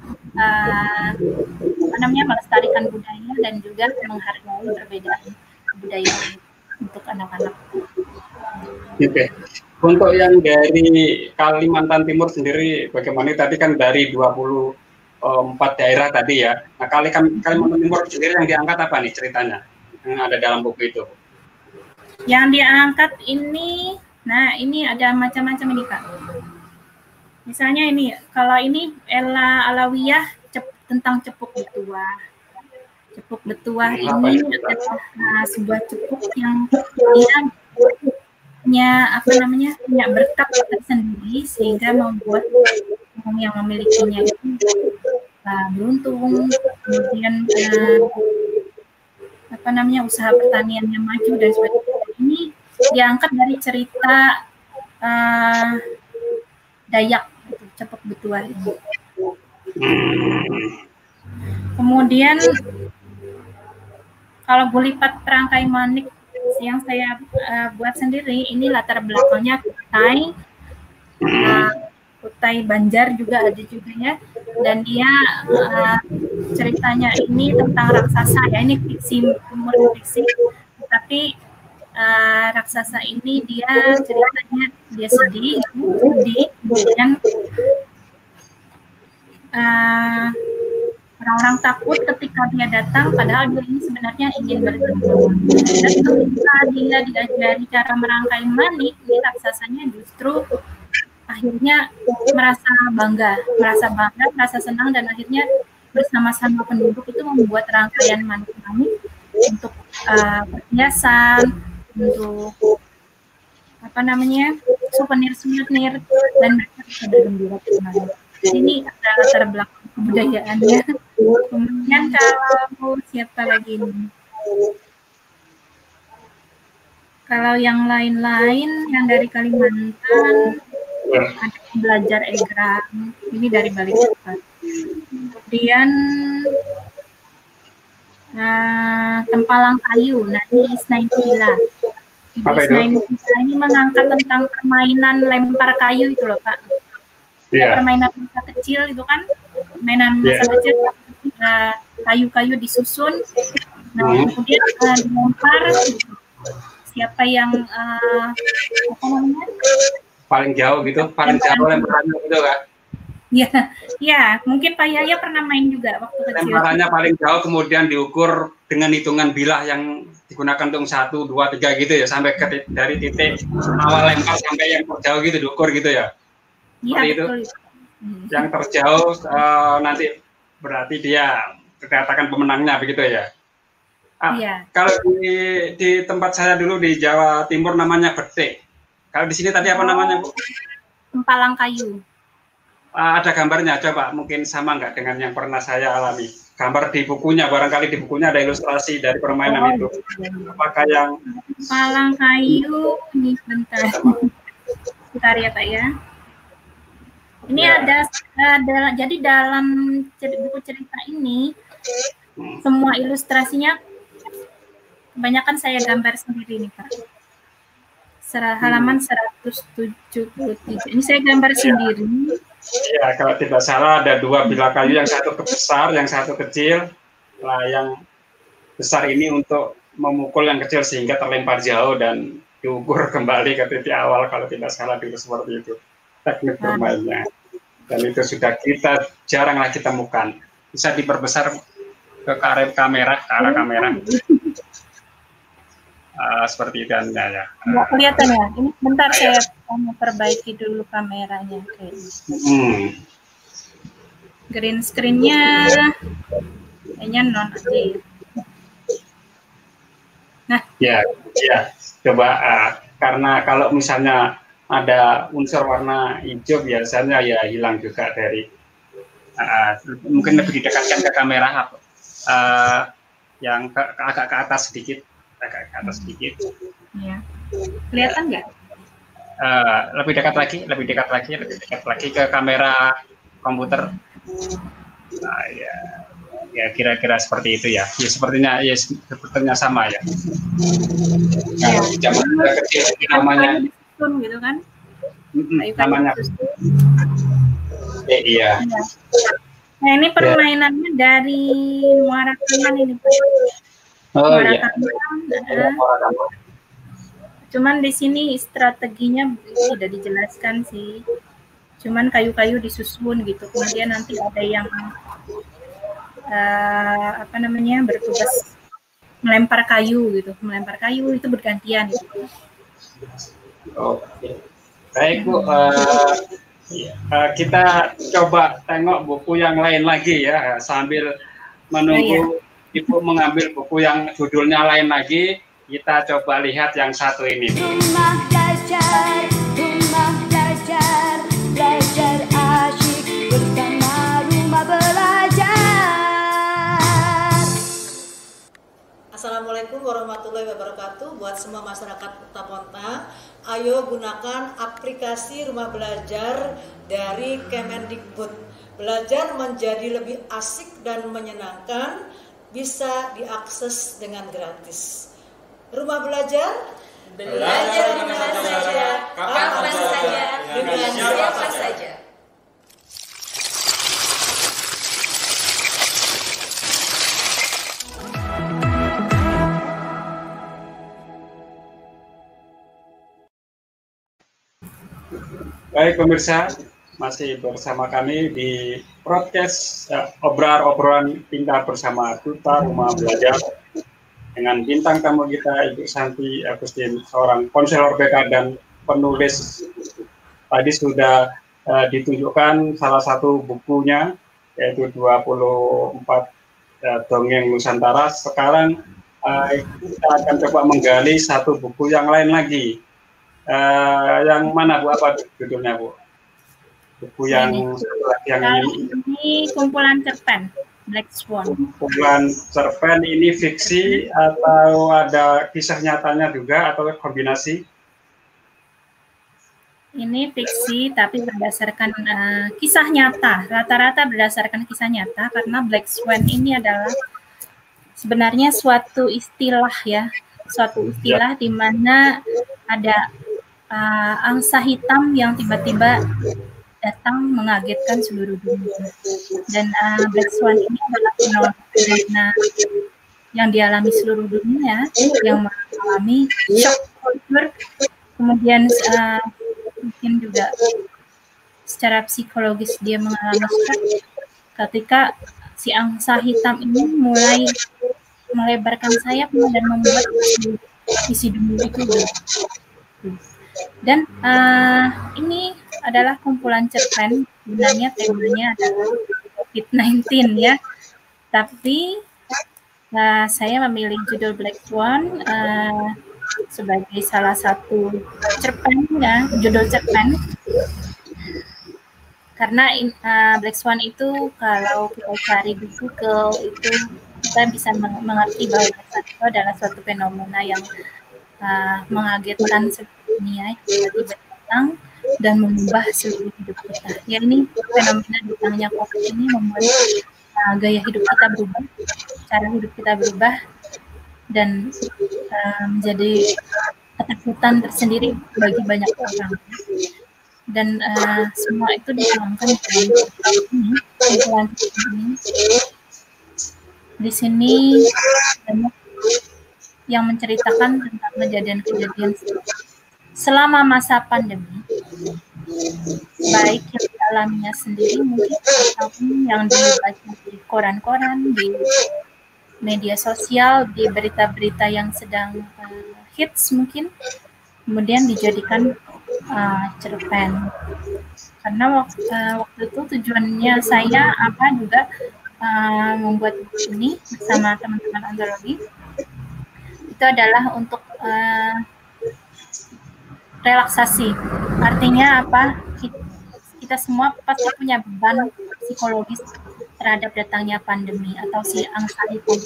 melestarikan budaya dan juga menghargai perbedaan budaya untuk anak-anak. Oke. Untuk yang dari Kalimantan Timur sendiri, bagaimana? Tadi kan dari 24 daerah tadi ya. Nah, Kalimantan Timur sendiri yang diangkat apa nih ceritanya yang ada dalam buku itu? Yang diangkat ini, nah ini ada macam-macam ini Kak. Misalnya ini, kalau ini Ella Alawiyah tentang Cepuk Betuah. Cepuk Betuah ini adalah sebuah cepuk yang dia punya berkat tersendiri, sehingga membuat orang yang memilikinya itu beruntung. Kemudian usaha pertanian yang maju dan sebagainya. Ini diangkat dari cerita Dayak, Cepek Betuan ini. Kemudian kalau Gulipat Perangkai Manik yang saya buat sendiri, ini latar belakangnya Kutai Banjar juga ada juga ya, dan dia ceritanya ini tentang raksasa ya, ini fiksi, fiksi, tapi raksasa ini dia ceritanya dia sedih, kemudian orang-orang takut ketika dia datang, padahal dia ini sebenarnya ingin bertemu. Dan ketika dia diajari cara merangkai manik, ini raksasanya justru akhirnya merasa bangga, merasa senang, dan akhirnya bersama-sama penduduk itu membuat rangkaian manik-manik untuk perhiasan, untuk souvenir-souvenir, dan mereka bisa bergembira kemana. Ini adalah latar belakang kebudayaannya. Kemudian kalau siapa lagi ini? Kalau yang lain-lain yang dari Kalimantan, ada belajar egrang, ini dari Balikpapan. Kemudian tempalang kayu, nah ini Isnainila. Isnainila ini mengangkat tentang permainan lempar kayu itu loh Pak. Permainan masa kecil itu kan, mainan masa kecil, kayu-kayu disusun, nah kemudian dilempar, siapa yang paling jauh gitu, paling jauh lemparannya gitu kan? Ya, mungkin Pak Yaya pernah main juga waktu kecil. Lemparannya paling jauh, kemudian diukur dengan hitungan bilah yang digunakan untuk 1, 2, 3 gitu ya, sampai dari titik awal lempar sampai yang terjauh gitu diukur gitu ya. Iya, betul. Yang terjauh nanti berarti dia dikatakan pemenangnya begitu ya. Iya. Kalau di tempat saya dulu di Jawa Timur namanya betik. Kalau di sini tadi apa namanya Bu? Tempalang kayu. Ada gambarnya, coba mungkin sama nggak dengan yang pernah saya alami? Gambar di bukunya, barangkali di bukunya ada ilustrasi dari permainan itu. Apakah yang tempalang kayu ini bentar. Bentar ya Pak ya. Ini ada jadi dalam buku cerita ini semua ilustrasinya kebanyakan saya gambar sendiri nih Pak. Halaman 173. Ini saya gambar sendiri. Ya, kalau tidak salah ada 2 bilah kayu, yang satu besar, yang satu kecil. Nah, yang besar ini untuk memukul yang kecil sehingga terlempar jauh dan diukur kembali ke titik awal kalau tidak salah dulu seperti itu. Teknik bermainnya, dan itu sudah kita jarang lagi temukan. Bisa diperbesar ke arah kamera, seperti itu ya. Nggak kelihatan ya? Ini bentar saya perbaiki dulu kameranya. Green screen-nya kayaknya non-aktif. Nah, ya, coba karena kalau misalnya ada unsur warna hijau biasanya ya hilang juga dari mungkin lebih didekatkan ke kamera yang agak ke atas sedikit, Ya. Kelihatan nggak? Lebih dekat lagi ke kamera komputer. Ya kira-kira seperti itu ya. Ya sepertinya sama ya. Kalau zaman kecil namanya gitu kan? Namanya. Iya. Nah ini permainannya dari Muara Kaman ini Pak. Muara Kaman. Cuman di sini strateginya tidak dijelaskan sih. Cuman kayu-kayu disusun gitu. Kemudian nanti ada yang bertugas melempar kayu gitu. Melempar kayu itu bergantian gitu. Oke. Baik Bu, kita coba tengok buku yang lain lagi ya, sambil menunggu Ibu mengambil buku yang judulnya lain lagi. Kita coba lihat yang satu ini. Rumah belajar, belajar asyik bersama rumah belajar. Assalamualaikum warahmatullahi wabarakatuh. Buat semua masyarakat Kota Pontang, ayo gunakan aplikasi Rumah Belajar dari Kemendikbud. Belajar menjadi lebih asik dan menyenangkan, bisa diakses dengan gratis. Rumah Belajar, belajar di mana saja, kapan saja, dengan siapa saja. Baik pemirsa, masih bersama kami di podcast obrolan pintar bersama Duta Rumah Belajar dengan bintang tamu kita Ibu Santi Agustin, seorang konselor BK dan penulis. Tadi sudah ditunjukkan salah satu bukunya, yaitu 24 Dongeng Nusantara. Sekarang kita akan coba menggali satu buku yang lain lagi. Yang mana Bu? Apa judulnya Bu? Buku yang ini kumpulan cerpen Black Swan. Kumpulan cerpen ini fiksi atau ada kisah nyatanya juga atau kombinasi? Ini fiksi tapi berdasarkan kisah nyata. Rata-rata berdasarkan kisah nyata karena Black Swan ini adalah sebenarnya suatu istilah ya, suatu istilah di mana ada angsa hitam yang tiba-tiba datang mengagetkan seluruh dunia. Dan Black Swan ini adalah fenomena yang dialami seluruh dunia, yang mengalami shock culture, kemudian mungkin juga secara psikologis dia mengalami shock ketika si angsa hitam ini mulai melebarkan sayap dan membuat isi dunia itu dan ini adalah kumpulan cerpen, sebenarnya temanya adalah COVID-19 ya, tapi saya memilih judul Black Swan sebagai salah satu cerpen ya, judul cerpen, karena Black Swan itu kalau kita cari di Google itu kita bisa mengerti bahwa itu adalah suatu fenomena yang mengagetkan seluruh dunia, tiba-tiba datang dan mengubah seluruh hidup kita. Ya, ini fenomena datangnya COVID ini membuat gaya hidup kita berubah, cara hidup kita berubah, dan menjadi ketakutan tersendiri bagi banyak orang. Dan semua itu dituangkan dalam kumpulan ini. Di sini banyak yang menceritakan tentang kejadian-kejadian selama masa pandemi, baik yang dialaminya sendiri mungkin ataupun yang dibaca di koran-koran, di media sosial, di berita-berita yang sedang hits mungkin, kemudian dijadikan cerpen. Karena waktu itu tujuannya saya juga membuat buku ini bersama teman-teman antologi itu adalah untuk relaksasi. Artinya apa? Kita semua pasti punya beban psikologis terhadap datangnya pandemi atau si angsa itu.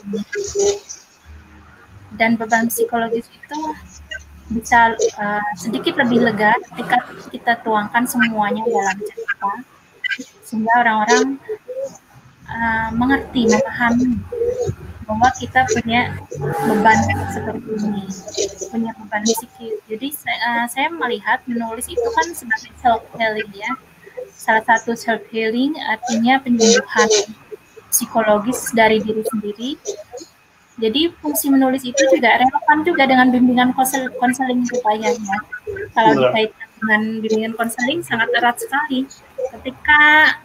Dan beban psikologis itu bisa sedikit lebih lega ketika kita tuangkan semuanya dalam cerita, sehingga orang-orang mengerti, memahami bahwa kita punya beban seperti ini, punya beban psikis. Jadi saya melihat menulis itu kan sebagai self healing ya. Salah satu self healing artinya penyembuhan psikologis dari diri sendiri. Jadi fungsi menulis itu juga relevan juga dengan bimbingan konseling rupanya. Kalau dikaitkan dengan bimbingan konseling sangat erat sekali. Ketika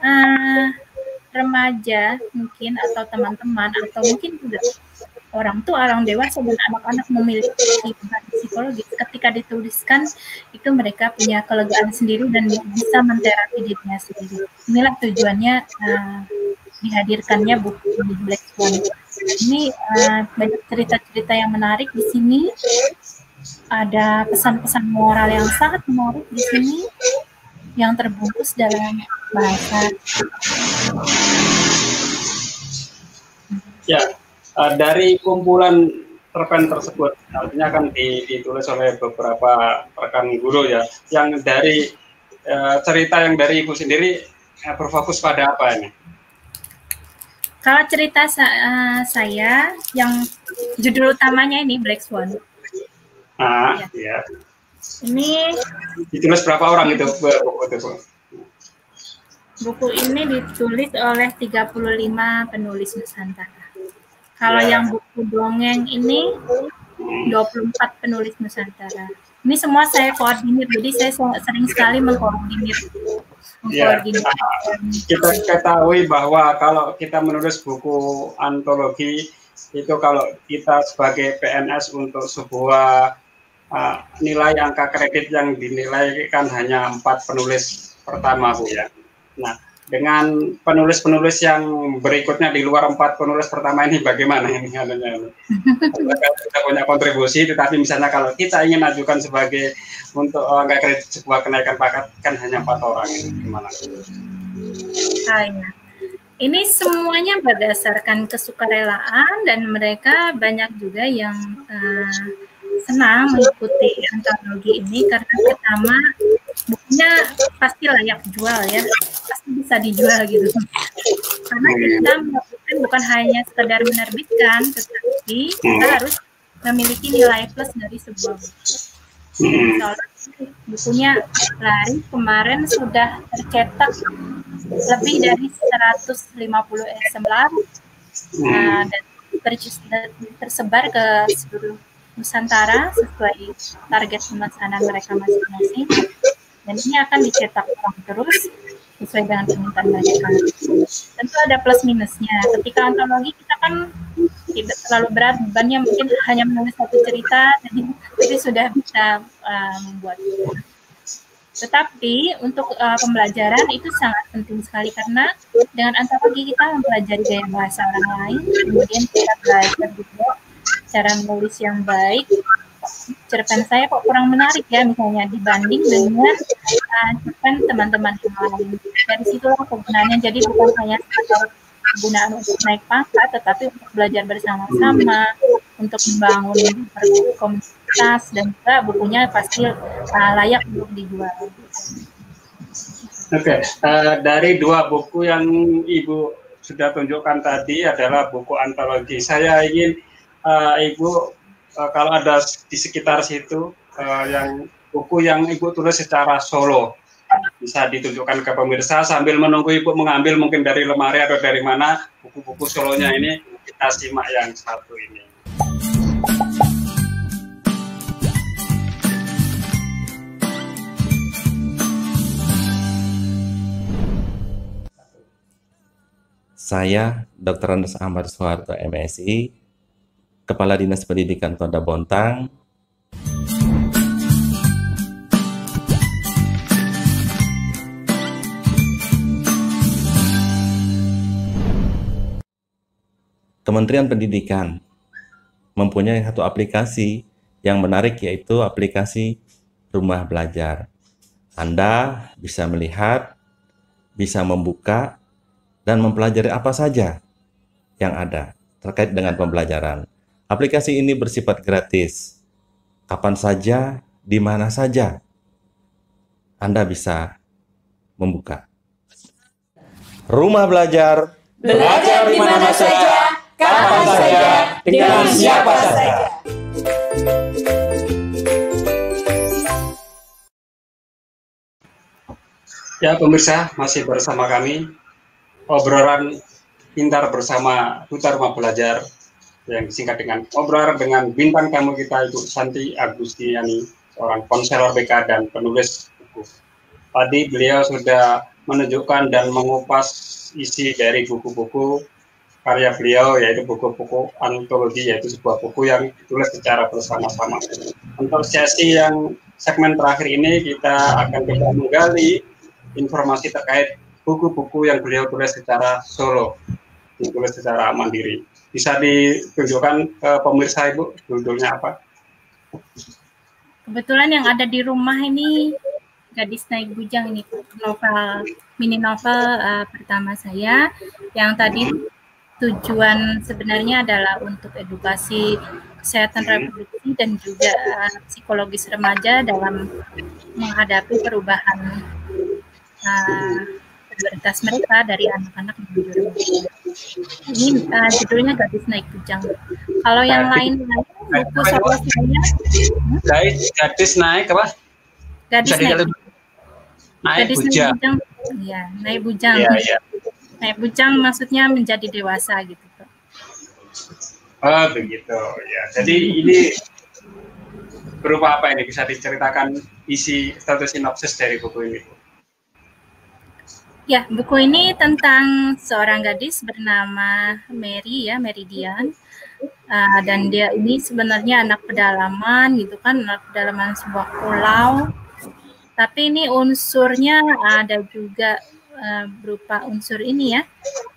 remaja mungkin atau teman-teman atau mungkin juga orang tua, orang dewasa dan anak-anak memiliki beban psikologis, ketika dituliskan itu mereka punya kelegaan sendiri dan bisa menterapi dirinya sendiri. Inilah tujuannya dihadirkannya buku Black Swan. Ini banyak cerita-cerita yang menarik di sini. Ada pesan-pesan moral yang sangat menarik di sini yang terbungkus dalam bahasa. Ya, dari kumpulan cerpen tersebut, artinya kan ditulis oleh beberapa rekan guru ya, yang dari cerita yang dari Ibu sendiri berfokus pada apa ini? Kalau cerita saya yang judul utamanya ini Black Swan. Ya. Ini ditulis berapa orang itu buku itu? Buku ini ditulis oleh 35 penulis Nusantara. Kalau yang buku dongeng ini 24 penulis Nusantara. Ini semua saya koordinir, jadi saya sering sekali mengkoordinir. Kita ketahui bahwa kalau kita menulis buku antologi itu, kalau kita sebagai PNS untuk sebuah nilai angka kredit yang dinilai kan hanya 4 penulis pertama, Bu ya. Nah, dengan penulis-penulis yang berikutnya di luar 4 penulis pertama ini bagaimana ini? Kita punya kontribusi, tetapi misalnya kalau kita ingin ajukan sebagai untuk angka kredit sebuah kenaikan pangkat kan hanya 4 orang, ini gimana? Ini semuanya berdasarkan kesukarelaan dan mereka banyak juga yang senang mengikuti antologi ini karena pertama bukunya pasti layak jual ya, pasti bisa dijual gitu. Karena kita melakukan bukan hanya sekedar menerbitkan, tetapi kita harus memiliki nilai plus dari sebuah buku. Soalnya bukunya laris kemarin sudah tercetak lebih dari 150 eksemplar dan tersebar ke seluruh Nusantara sesuai target pemesanan mereka masing-masing, dan ini akan dicetak ulang terus sesuai dengan permintaan mereka. Tentu ada plus minusnya. Ketika antologi kita kan tidak terlalu berat, bebannya mungkin hanya menulis satu cerita, jadi sudah bisa membuat. Tetapi untuk pembelajaran itu sangat penting sekali karena dengan antologi kita mempelajari gaya bahasa orang lain, kemudian kita belajar juga cara menulis yang baik. Cerpen saya kok kurang menarik ya misalnya dibanding dengan cerpen teman-teman yang lain. Dari situlah kegunaannya, jadi bukan hanya sekedar kegunaan untuk naik pangkat, tetapi untuk belajar bersama-sama, untuk membangun komunitas, dan juga bukunya pasti layak untuk dijual. Oke, dari 2 buku yang Ibu sudah tunjukkan tadi adalah buku antologi. Saya ingin Ibu kalau ada di sekitar situ yang buku yang Ibu tulis secara solo bisa ditunjukkan ke pemirsa sambil menunggu Ibu mengambil mungkin dari lemari atau dari mana buku-buku solonya ini, kita simak yang satu ini. Saya Dr. Andes Ahmad Soeharto, MSI, Kepala Dinas Pendidikan Kota Bontang. Kementerian Pendidikan mempunyai satu aplikasi yang menarik, yaitu aplikasi Rumah Belajar. Anda bisa melihat, bisa membuka, dan mempelajari apa saja yang ada terkait dengan pembelajaran. Aplikasi ini bersifat gratis. Kapan saja, di mana saja, Anda bisa membuka. Rumah Belajar. Belajar di mana saja, kapan saja, dengan siapa saja. Ya pemirsa, masih bersama kami obrolan pintar bersama Duta Rumah Belajar yang disingkat dengan obrolan dengan bintang tamu kita Ibu Santi Agustiani, seorang konselor BK dan penulis buku. Tadi beliau sudah menunjukkan dan mengupas isi dari buku-buku karya beliau, yaitu buku-buku antologi, yaitu sebuah buku yang ditulis secara bersama-sama. Untuk sesi yang segmen terakhir ini kita akan coba menggali informasi terkait buku-buku yang beliau tulis secara solo, ditulis secara mandiri. Bisa ditunjukkan ke pemirsa Ibu judulnya apa? Kebetulan yang ada di rumah ini Gadis Naik Bujang, ini novel, mini novel pertama saya, yang tadi tujuan sebenarnya adalah untuk edukasi kesehatan reproduksi dan juga psikologis remaja dalam menghadapi perubahan pubertas mereka dari anak-anak menuju remaja. Ini judulnya Gadis Naik Bujang. Kalau yang lain buku solusinya gadis naik apa? Gadis naik bujang. Iya, naik bujang. Iya. Naik bujang maksudnya menjadi dewasa gitu. Oh begitu ya. Jadi ini berupa apa ini? Bisa diceritakan isi atau sinopsis dari buku ini? Ya, buku ini tentang seorang gadis bernama Mary ya, Mary Dian. Dan dia ini sebenarnya anak pedalaman gitu kan, anak pedalaman sebuah pulau. Tapi ini unsurnya ada juga berupa unsur ini ya,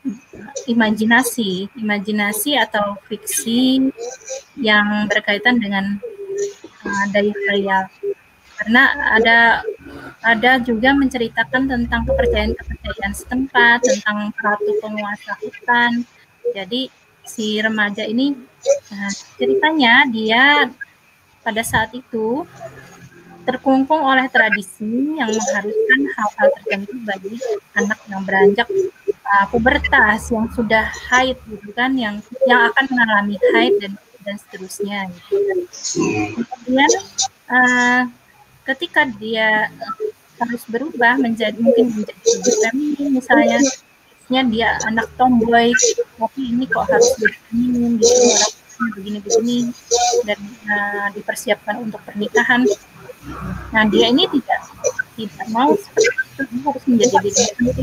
imajinasi atau fiksi yang berkaitan dengan daya real. Karena ada juga menceritakan tentang kepercayaan setempat, tentang ratu penguasa hutan. Jadi si remaja ini ceritanya dia pada saat itu terkungkung oleh tradisi yang mengharuskan hal-hal tertentu bagi anak yang beranjak pubertas, yang sudah haid gitu kan, yang akan mengalami haid dan seterusnya gitu. Kemudian ketika dia harus berubah menjadi lebih feminin misalnya, dia anak tomboy, tapi ini kok harus jadi feminin gitu, begini-begini dan dipersiapkan untuk pernikahan. Nah, dia ini tidak mau seperti itu, dia harus menjadi diri sendiri.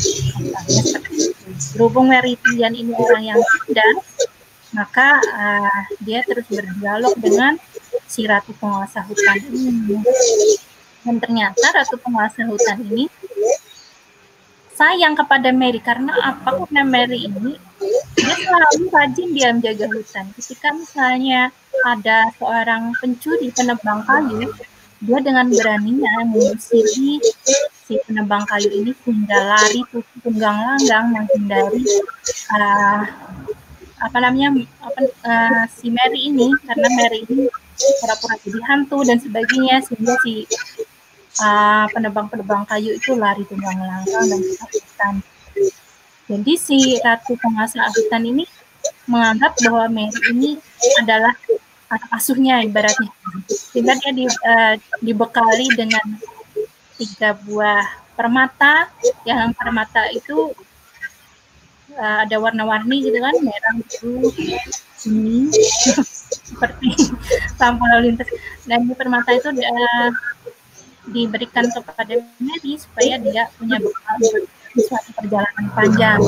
Berhubung Mary Dian ini orang yang cerdas, maka dia terus berdialog dengan si ratu penguasa hutan ini. Dan ternyata ratu penguasa hutan ini sayang kepada Mary. Karena apa? Karena Mary ini dia selalu rajin dia menjaga hutan. Ketika misalnya ada seorang pencuri penebang kayu, dia dengan beraninya mengusiri si penebang kayu ini hingga lari tunggang langgang menghindari si Mary ini, karena Mary ini pura-pura jadi hantu dan sebagainya, sehingga si penebang kayu itu lari tunggang langgang dan ketakutan. Jadi si ratu penguasa hutan ini menganggap bahwa Mary ini adalah anak asuhnya ibaratnya, sehingga dia dibekali dengan 3 buah permata, yang permata itu ada warna-warni gitu kan, merah, biru, kuning, seperti lampu lalu lintas. Dan di permata itu diberikan kepada Mary supaya dia punya bekal di suatu perjalanan panjang.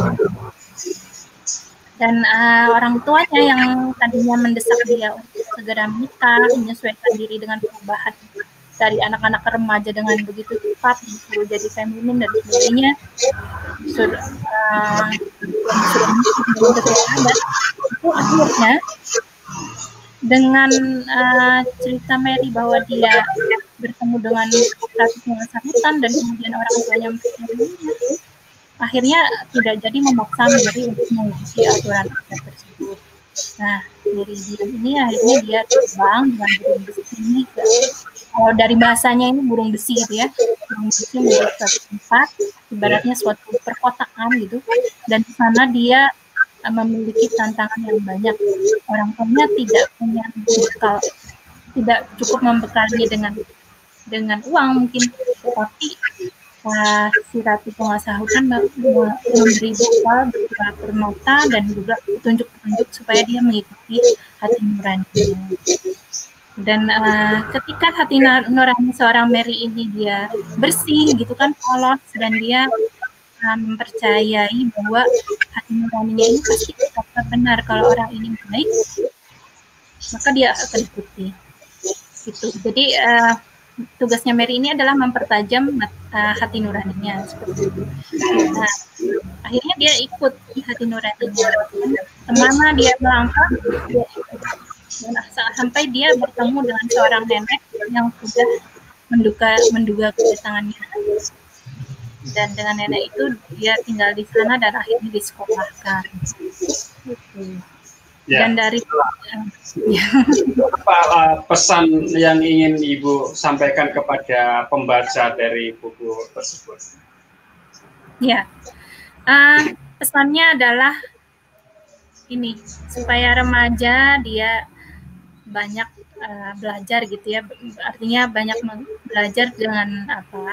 Dan orang tuanya yang tadinya mendesak dia untuk segera menikah, menyesuaikan diri dengan perubahan dari anak-anak remaja dengan begitu cepat, disuruh jadi feminin dan sebagainya, suruh itu akhirnya dengan cerita Mary bahwa dia bertemu dengan ratu penguasa hutan dan kemudian orang tuanya mempercayainya, akhirnya tidak jadi memaksa Mary untuk mengikuti aturan tersebut. Nah, Mary Dian ini akhirnya dia terbang dengan burung besi ini. Kalau dari bahasanya ini burung besi gitu ya, burung besi menuju suatu tempat, ibaratnya suatu perkotaan gitu, dan di sana dia memiliki tantangan yang banyak. Orang tuanya tidak punya bekal, tidak cukup membekalinya dengan uang mungkin, tetapi si ratu penguasa hutan memberi bekal berupa permata dan juga petunjuk-petunjuk supaya dia mengikuti hati nuraninya. Dan ketika hati nurani seorang Mary ini dia bersih gitu kan, polos, dan dia mempercayai bahwa hati nuraninya ini pasti tetap benar, kalau orang ini baik maka dia akan ikuti gitu. Jadi tugasnya Mary ini adalah mempertajam hati nuraninya seperti itu. Nah, akhirnya dia ikut hati nuraninya, kemana dia melangkah dia ikut. Dan sampai dia bertemu dengan seorang nenek yang sudah menduga kedatangannya. Dan dengan nenek itu dia tinggal di sana dan akhirnya disekolahkan. Gitu. Dan dari apa pesan yang ingin Ibu sampaikan kepada pembaca dari buku tersebut? Ya, pesannya adalah ini, supaya remaja dia banyak belajar gitu ya, artinya banyak belajar dengan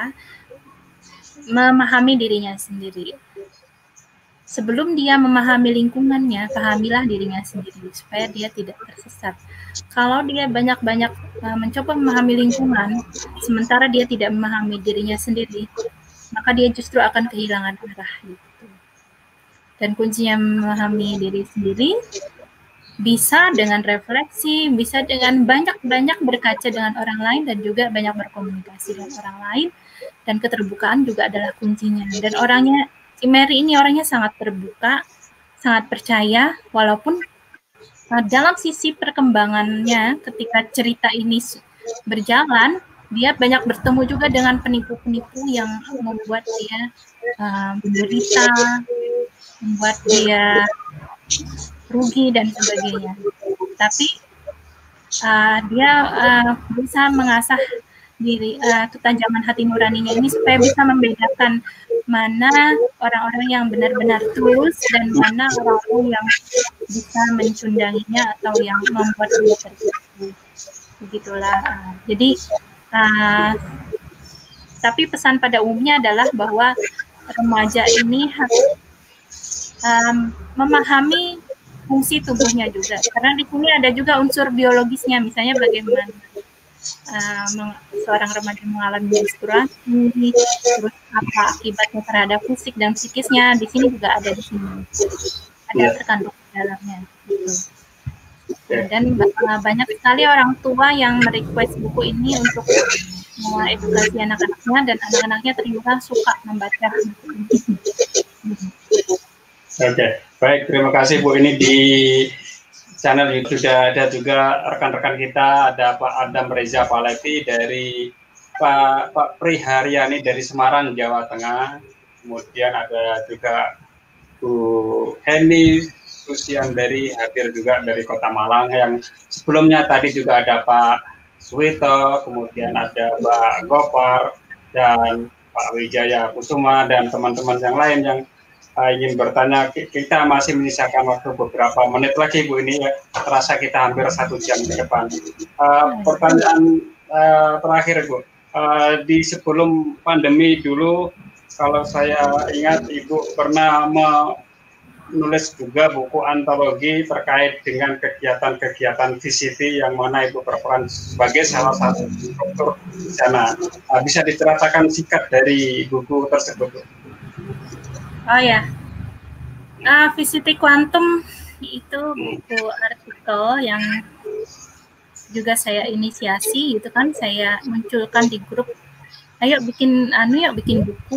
memahami dirinya sendiri. Sebelum dia memahami lingkungannya, pahamilah dirinya sendiri supaya dia tidak tersesat. Kalau dia banyak-banyak mencoba memahami lingkungan, sementara dia tidak memahami dirinya sendiri, maka dia justru akan kehilangan arah gitu. Dan kuncinya memahami diri sendiri bisa dengan refleksi, bisa dengan banyak-banyak berkaca dengan orang lain, dan juga banyak berkomunikasi dengan orang lain, dan keterbukaan juga adalah kuncinya. Dan orangnya, si Mary ini orangnya sangat terbuka, sangat percaya, walaupun dalam sisi perkembangannya ketika cerita ini berjalan, dia banyak bertemu juga dengan penipu-penipu yang membuat dia menderita, membuat dia rugi dan sebagainya. Tapi dia bisa mengasah diri, ketajaman hati nuraninya ini supaya bisa membedakan mana orang-orang yang benar-benar tulus dan mana orang-orang yang bisa mencundanginya atau yang membuat dia tertipu. Begitulah. Jadi tapi pesan pada umumnya adalah bahwa remaja ini harus memahami fungsi tubuhnya juga, karena di sini ada juga unsur biologisnya, misalnya bagaimana seorang remaja mengalami menstruasi, terus apa akibatnya terhadap fisik dan psikisnya, di sini juga ada, di sini ada terkandung di dalamnya gitu. Dan banyak sekali orang tua yang merequest buku ini untuk edukasi anak-anaknya, dan anak-anaknya ternyata suka membaca buku ini. Oke, baik, terima kasih Bu. Ini di channel YouTube sudah ada juga rekan-rekan kita, ada Pak Adam Reza Palevi dari Pak Priharyani dari Semarang, Jawa Tengah. Kemudian ada juga Bu Heni Susiandari hadir juga dari Kota Malang. Yang sebelumnya tadi juga ada Pak Suwito, kemudian ada Mbak Gopar dan Pak Wijaya Kusuma dan teman-teman yang lain yang ingin bertanya. Kita masih menyisakan waktu beberapa menit lagi Bu, ini ya, terasa kita hampir 1 jam ke depan. Pertanyaan terakhir Bu, di sebelum pandemi dulu, kalau saya ingat Ibu pernah menulis juga buku antologi terkait dengan kegiatan-kegiatan VCT yang mana Ibu berperan sebagai salah satu instruktur di sana. Bisa diceritakan singkat dari buku tersebut Bu? Oh ya, VCT Quantum itu buku artikel yang juga saya inisiasi, gitu kan, saya munculkan di grup. Ayo bikin buku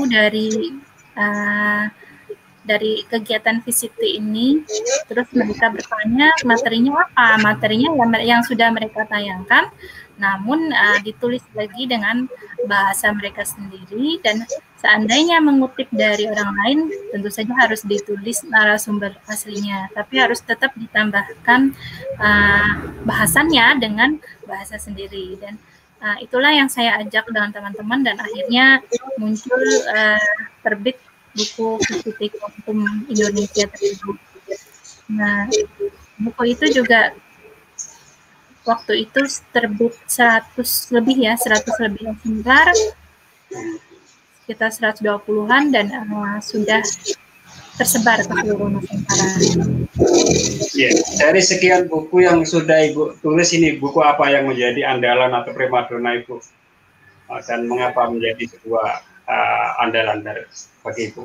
dari kegiatan VCT ini. Terus mereka bertanya materinya apa? Materinya yang sudah mereka tayangkan, namun ditulis lagi dengan bahasa mereka sendiri, dan seandainya mengutip dari orang lain, tentu saja harus ditulis narasumber aslinya, tapi harus tetap ditambahkan bahasannya dengan bahasa sendiri. Dan itulah yang saya ajak dengan teman-teman, dan akhirnya muncul terbit buku VCT Quantum Indonesia tersebut. Nah, buku itu juga waktu itu terbit 100 lebih exemplar, sekitar 120-an, dan sudah tersebar ke seluruh Nusantara. Ya, dari sekian buku yang sudah Ibu tulis ini, buku apa yang menjadi andalan atau primadona Ibu? Dan mengapa menjadi sebuah andalan bagi Ibu?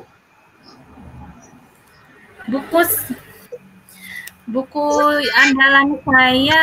Buku andalan saya,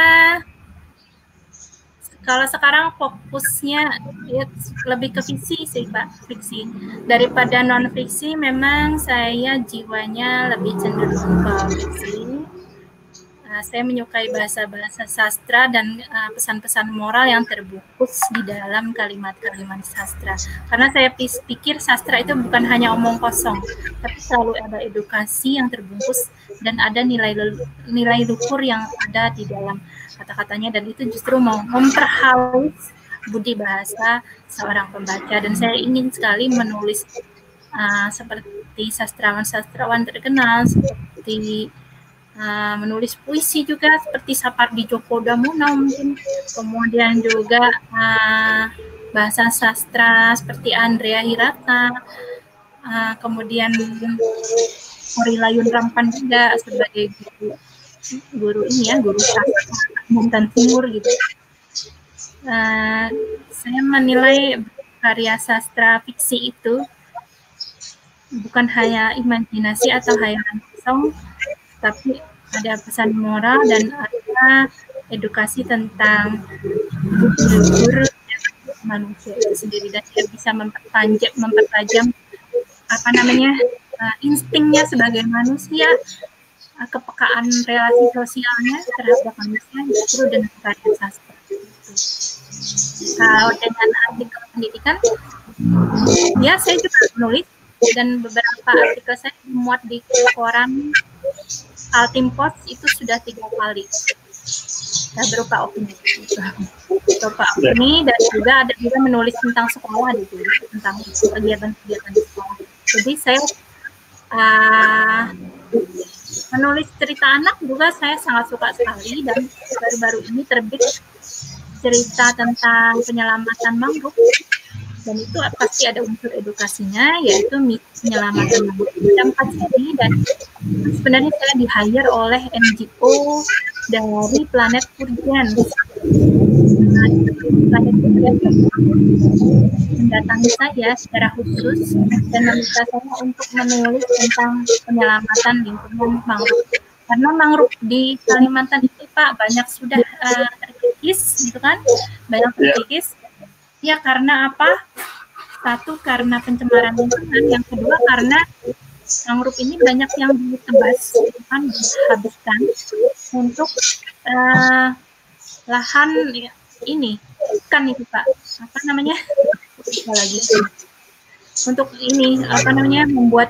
kalau sekarang fokusnya ya lebih ke fiksi sih Pak, fiksi. Daripada non fiksi, memang saya jiwanya lebih cenderung ke fiksi. Saya menyukai bahasa-bahasa sastra dan pesan-pesan moral yang terbungkus di dalam kalimat-kalimat sastra. Karena saya pikir sastra itu bukan hanya omong kosong, tapi selalu ada edukasi yang terbungkus dan ada nilai luhur yang ada di dalam kata-katanya, dan itu justru mau memperhalus budi bahasa seorang pembaca. Dan saya ingin sekali menulis seperti sastrawan-sastrawan terkenal, seperti menulis puisi juga seperti Sapardi Djoko Damono mungkin, kemudian juga bahasa sastra seperti Andrea Hirata, kemudian Ori Layun Rampan juga sebagai guru ini ya, guru sastra Kalimantan Timur gitu. Saya menilai karya sastra fiksi itu bukan hanya imajinasi atau hayalan kosong, tapi ada pesan moral dan ada edukasi tentang luhur manusia itu sendiri, dan dia bisa mempertajam instingnya sebagai manusia, kepekaan relasi sosialnya terhadap manusia justru dengan karya sastra. Kalau dengan artikel pendidikan, ya saya juga menulis, dan beberapa artikel saya dimuat di koran Altim Post itu sudah 3 kali. Berupa opini. Berupa opini, dan juga ada juga menulis tentang sekolah gitu, tentang kegiatan-kegiatan di sekolah. Jadi saya menulis cerita anak juga saya sangat suka sekali, dan baru-baru ini terbit cerita tentang penyelamatan mangrove, dan itu pasti ada unsur edukasinya, yaitu penyelamatan mangrove. Ada 4 seri, dan sebenarnya saya di-hire oleh NGO dari Planet Urgence. Planet Urgence mendatangi saya secara khusus dan meminta saya untuk menulis tentang penyelamatan lingkungan mangrove. Karena mangrove di Kalimantan itu Pak banyak sudah terkikis, gitu kan? Banyak terkikis. Ya karena apa? Satu, karena pencemaran lingkungan. Yang kedua, karena mangrove ini banyak yang ditebas, kan, dihabiskan untuk lahan ini, ikan itu Pak. Apa namanya? Lagi. Untuk ini, membuat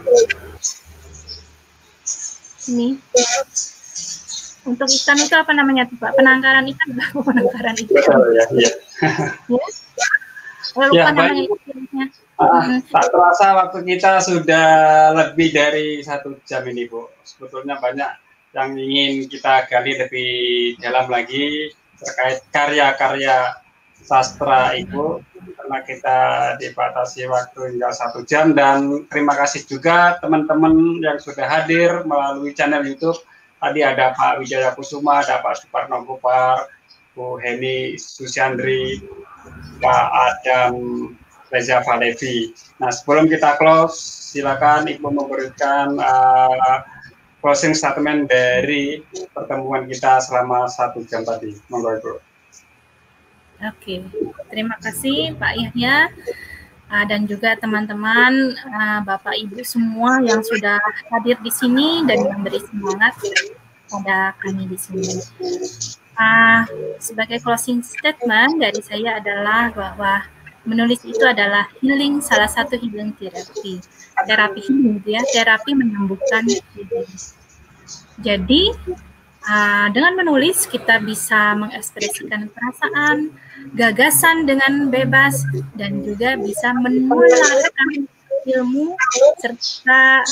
ini. Untuk ikan itu apa namanya tuh Pak? Penangkaran ikan, penangkaran ikan. Oh, ya. Ya. Lupa namanya istilahnya. Tak terasa waktu kita sudah lebih dari 1 jam ini, Bu. Sebetulnya banyak yang ingin kita gali lebih dalam lagi terkait karya-karya sastra Ibu, karena kita dibatasi waktu hingga 1 jam. Dan terima kasih juga teman-teman yang sudah hadir melalui channel YouTube. Tadi ada Pak Wijaya Kusuma, ada Pak Suparno Gopar, Bu Heni Susyandri, Pak Adam Reza Valevi. Nah, sebelum kita close, silakan Ibu memberikan closing statement dari pertemuan kita selama 1 jam tadi. Monggo Ibu. Oke, terima kasih Pak Yahya dan juga teman-teman, Bapak Ibu semua yang sudah hadir di sini dan memberi semangat pada kami di sini. Sebagai closing statement dari saya adalah bahwa menulis itu adalah healing, salah satu healing terapi healing, ya, terapi menyembuhkan hidup. Jadi dengan menulis kita bisa mengekspresikan perasaan, gagasan dengan bebas, dan juga bisa menularkan ilmu serta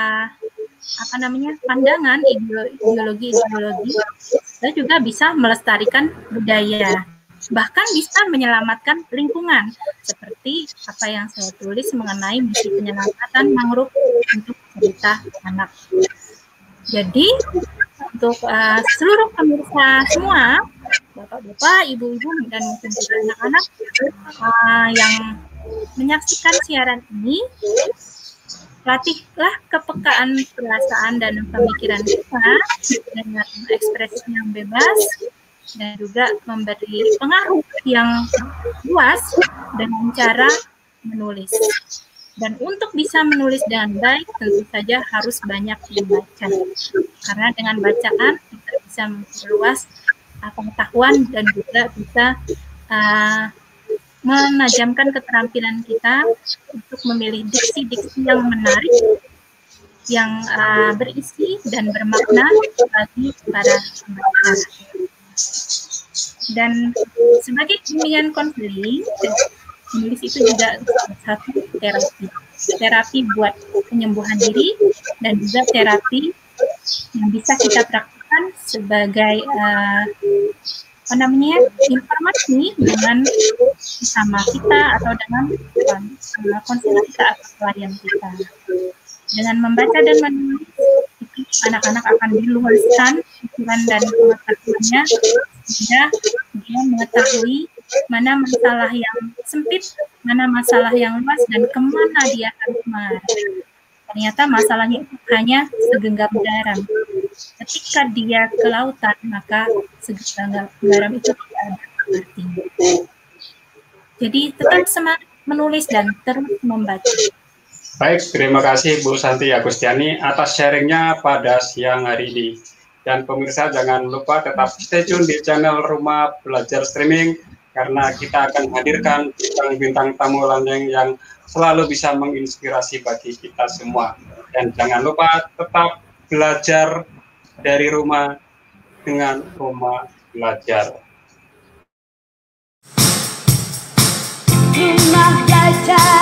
pandangan ideologi, dan juga bisa melestarikan budaya. Bahkan bisa menyelamatkan lingkungan, seperti apa yang saya tulis mengenai misi penyelamatan mangrove untuk cerita anak. Jadi untuk seluruh pemirsa semua, bapak-bapak, ibu-ibu, dan mungkin juga anak-anak yang menyaksikan siaran ini, latihlah kepekaan perasaan dan pemikiran kita dengan ekspresi yang bebas, dan juga memberi pengaruh yang luas dengan cara menulis. Dan untuk bisa menulis dengan baik, tentu saja harus banyak membaca. Karena dengan bacaan kita bisa bisa memperluas pengetahuan dan juga bisa menajamkan keterampilan kita untuk memilih diksi-diksi yang menarik, yang berisi dan bermakna bagi para pembaca. Dan sebagai bimbingan konseling, menulis itu juga satu terapi buat penyembuhan diri dan juga terapi yang bisa kita praktikkan sebagai informasi dengan sama kita atau dengan konselor kita atau klien kita. Dengan membaca dan menulis, anak-anak akan diluaskan pikiran dan pengetahuannya sehingga dia mengetahui mana masalah yang sempit, mana masalah yang luas, dan kemana dia harus marah. Ternyata masalahnya itu hanya segenggam garam. Ketika dia ke lautan, maka segenggam garam itu tidak ada artinya. Jadi tetap semangat menulis dan terus membaca. Baik, terima kasih Bu Santi Agustiani atas sharingnya pada siang hari ini. Dan pemirsa jangan lupa tetap stay tune di channel Rumah Belajar Streaming karena kita akan hadirkan bintang-bintang tamu lain yang selalu bisa menginspirasi bagi kita semua. Dan jangan lupa tetap belajar dari rumah dengan Rumah Belajar. Rumah Belajar.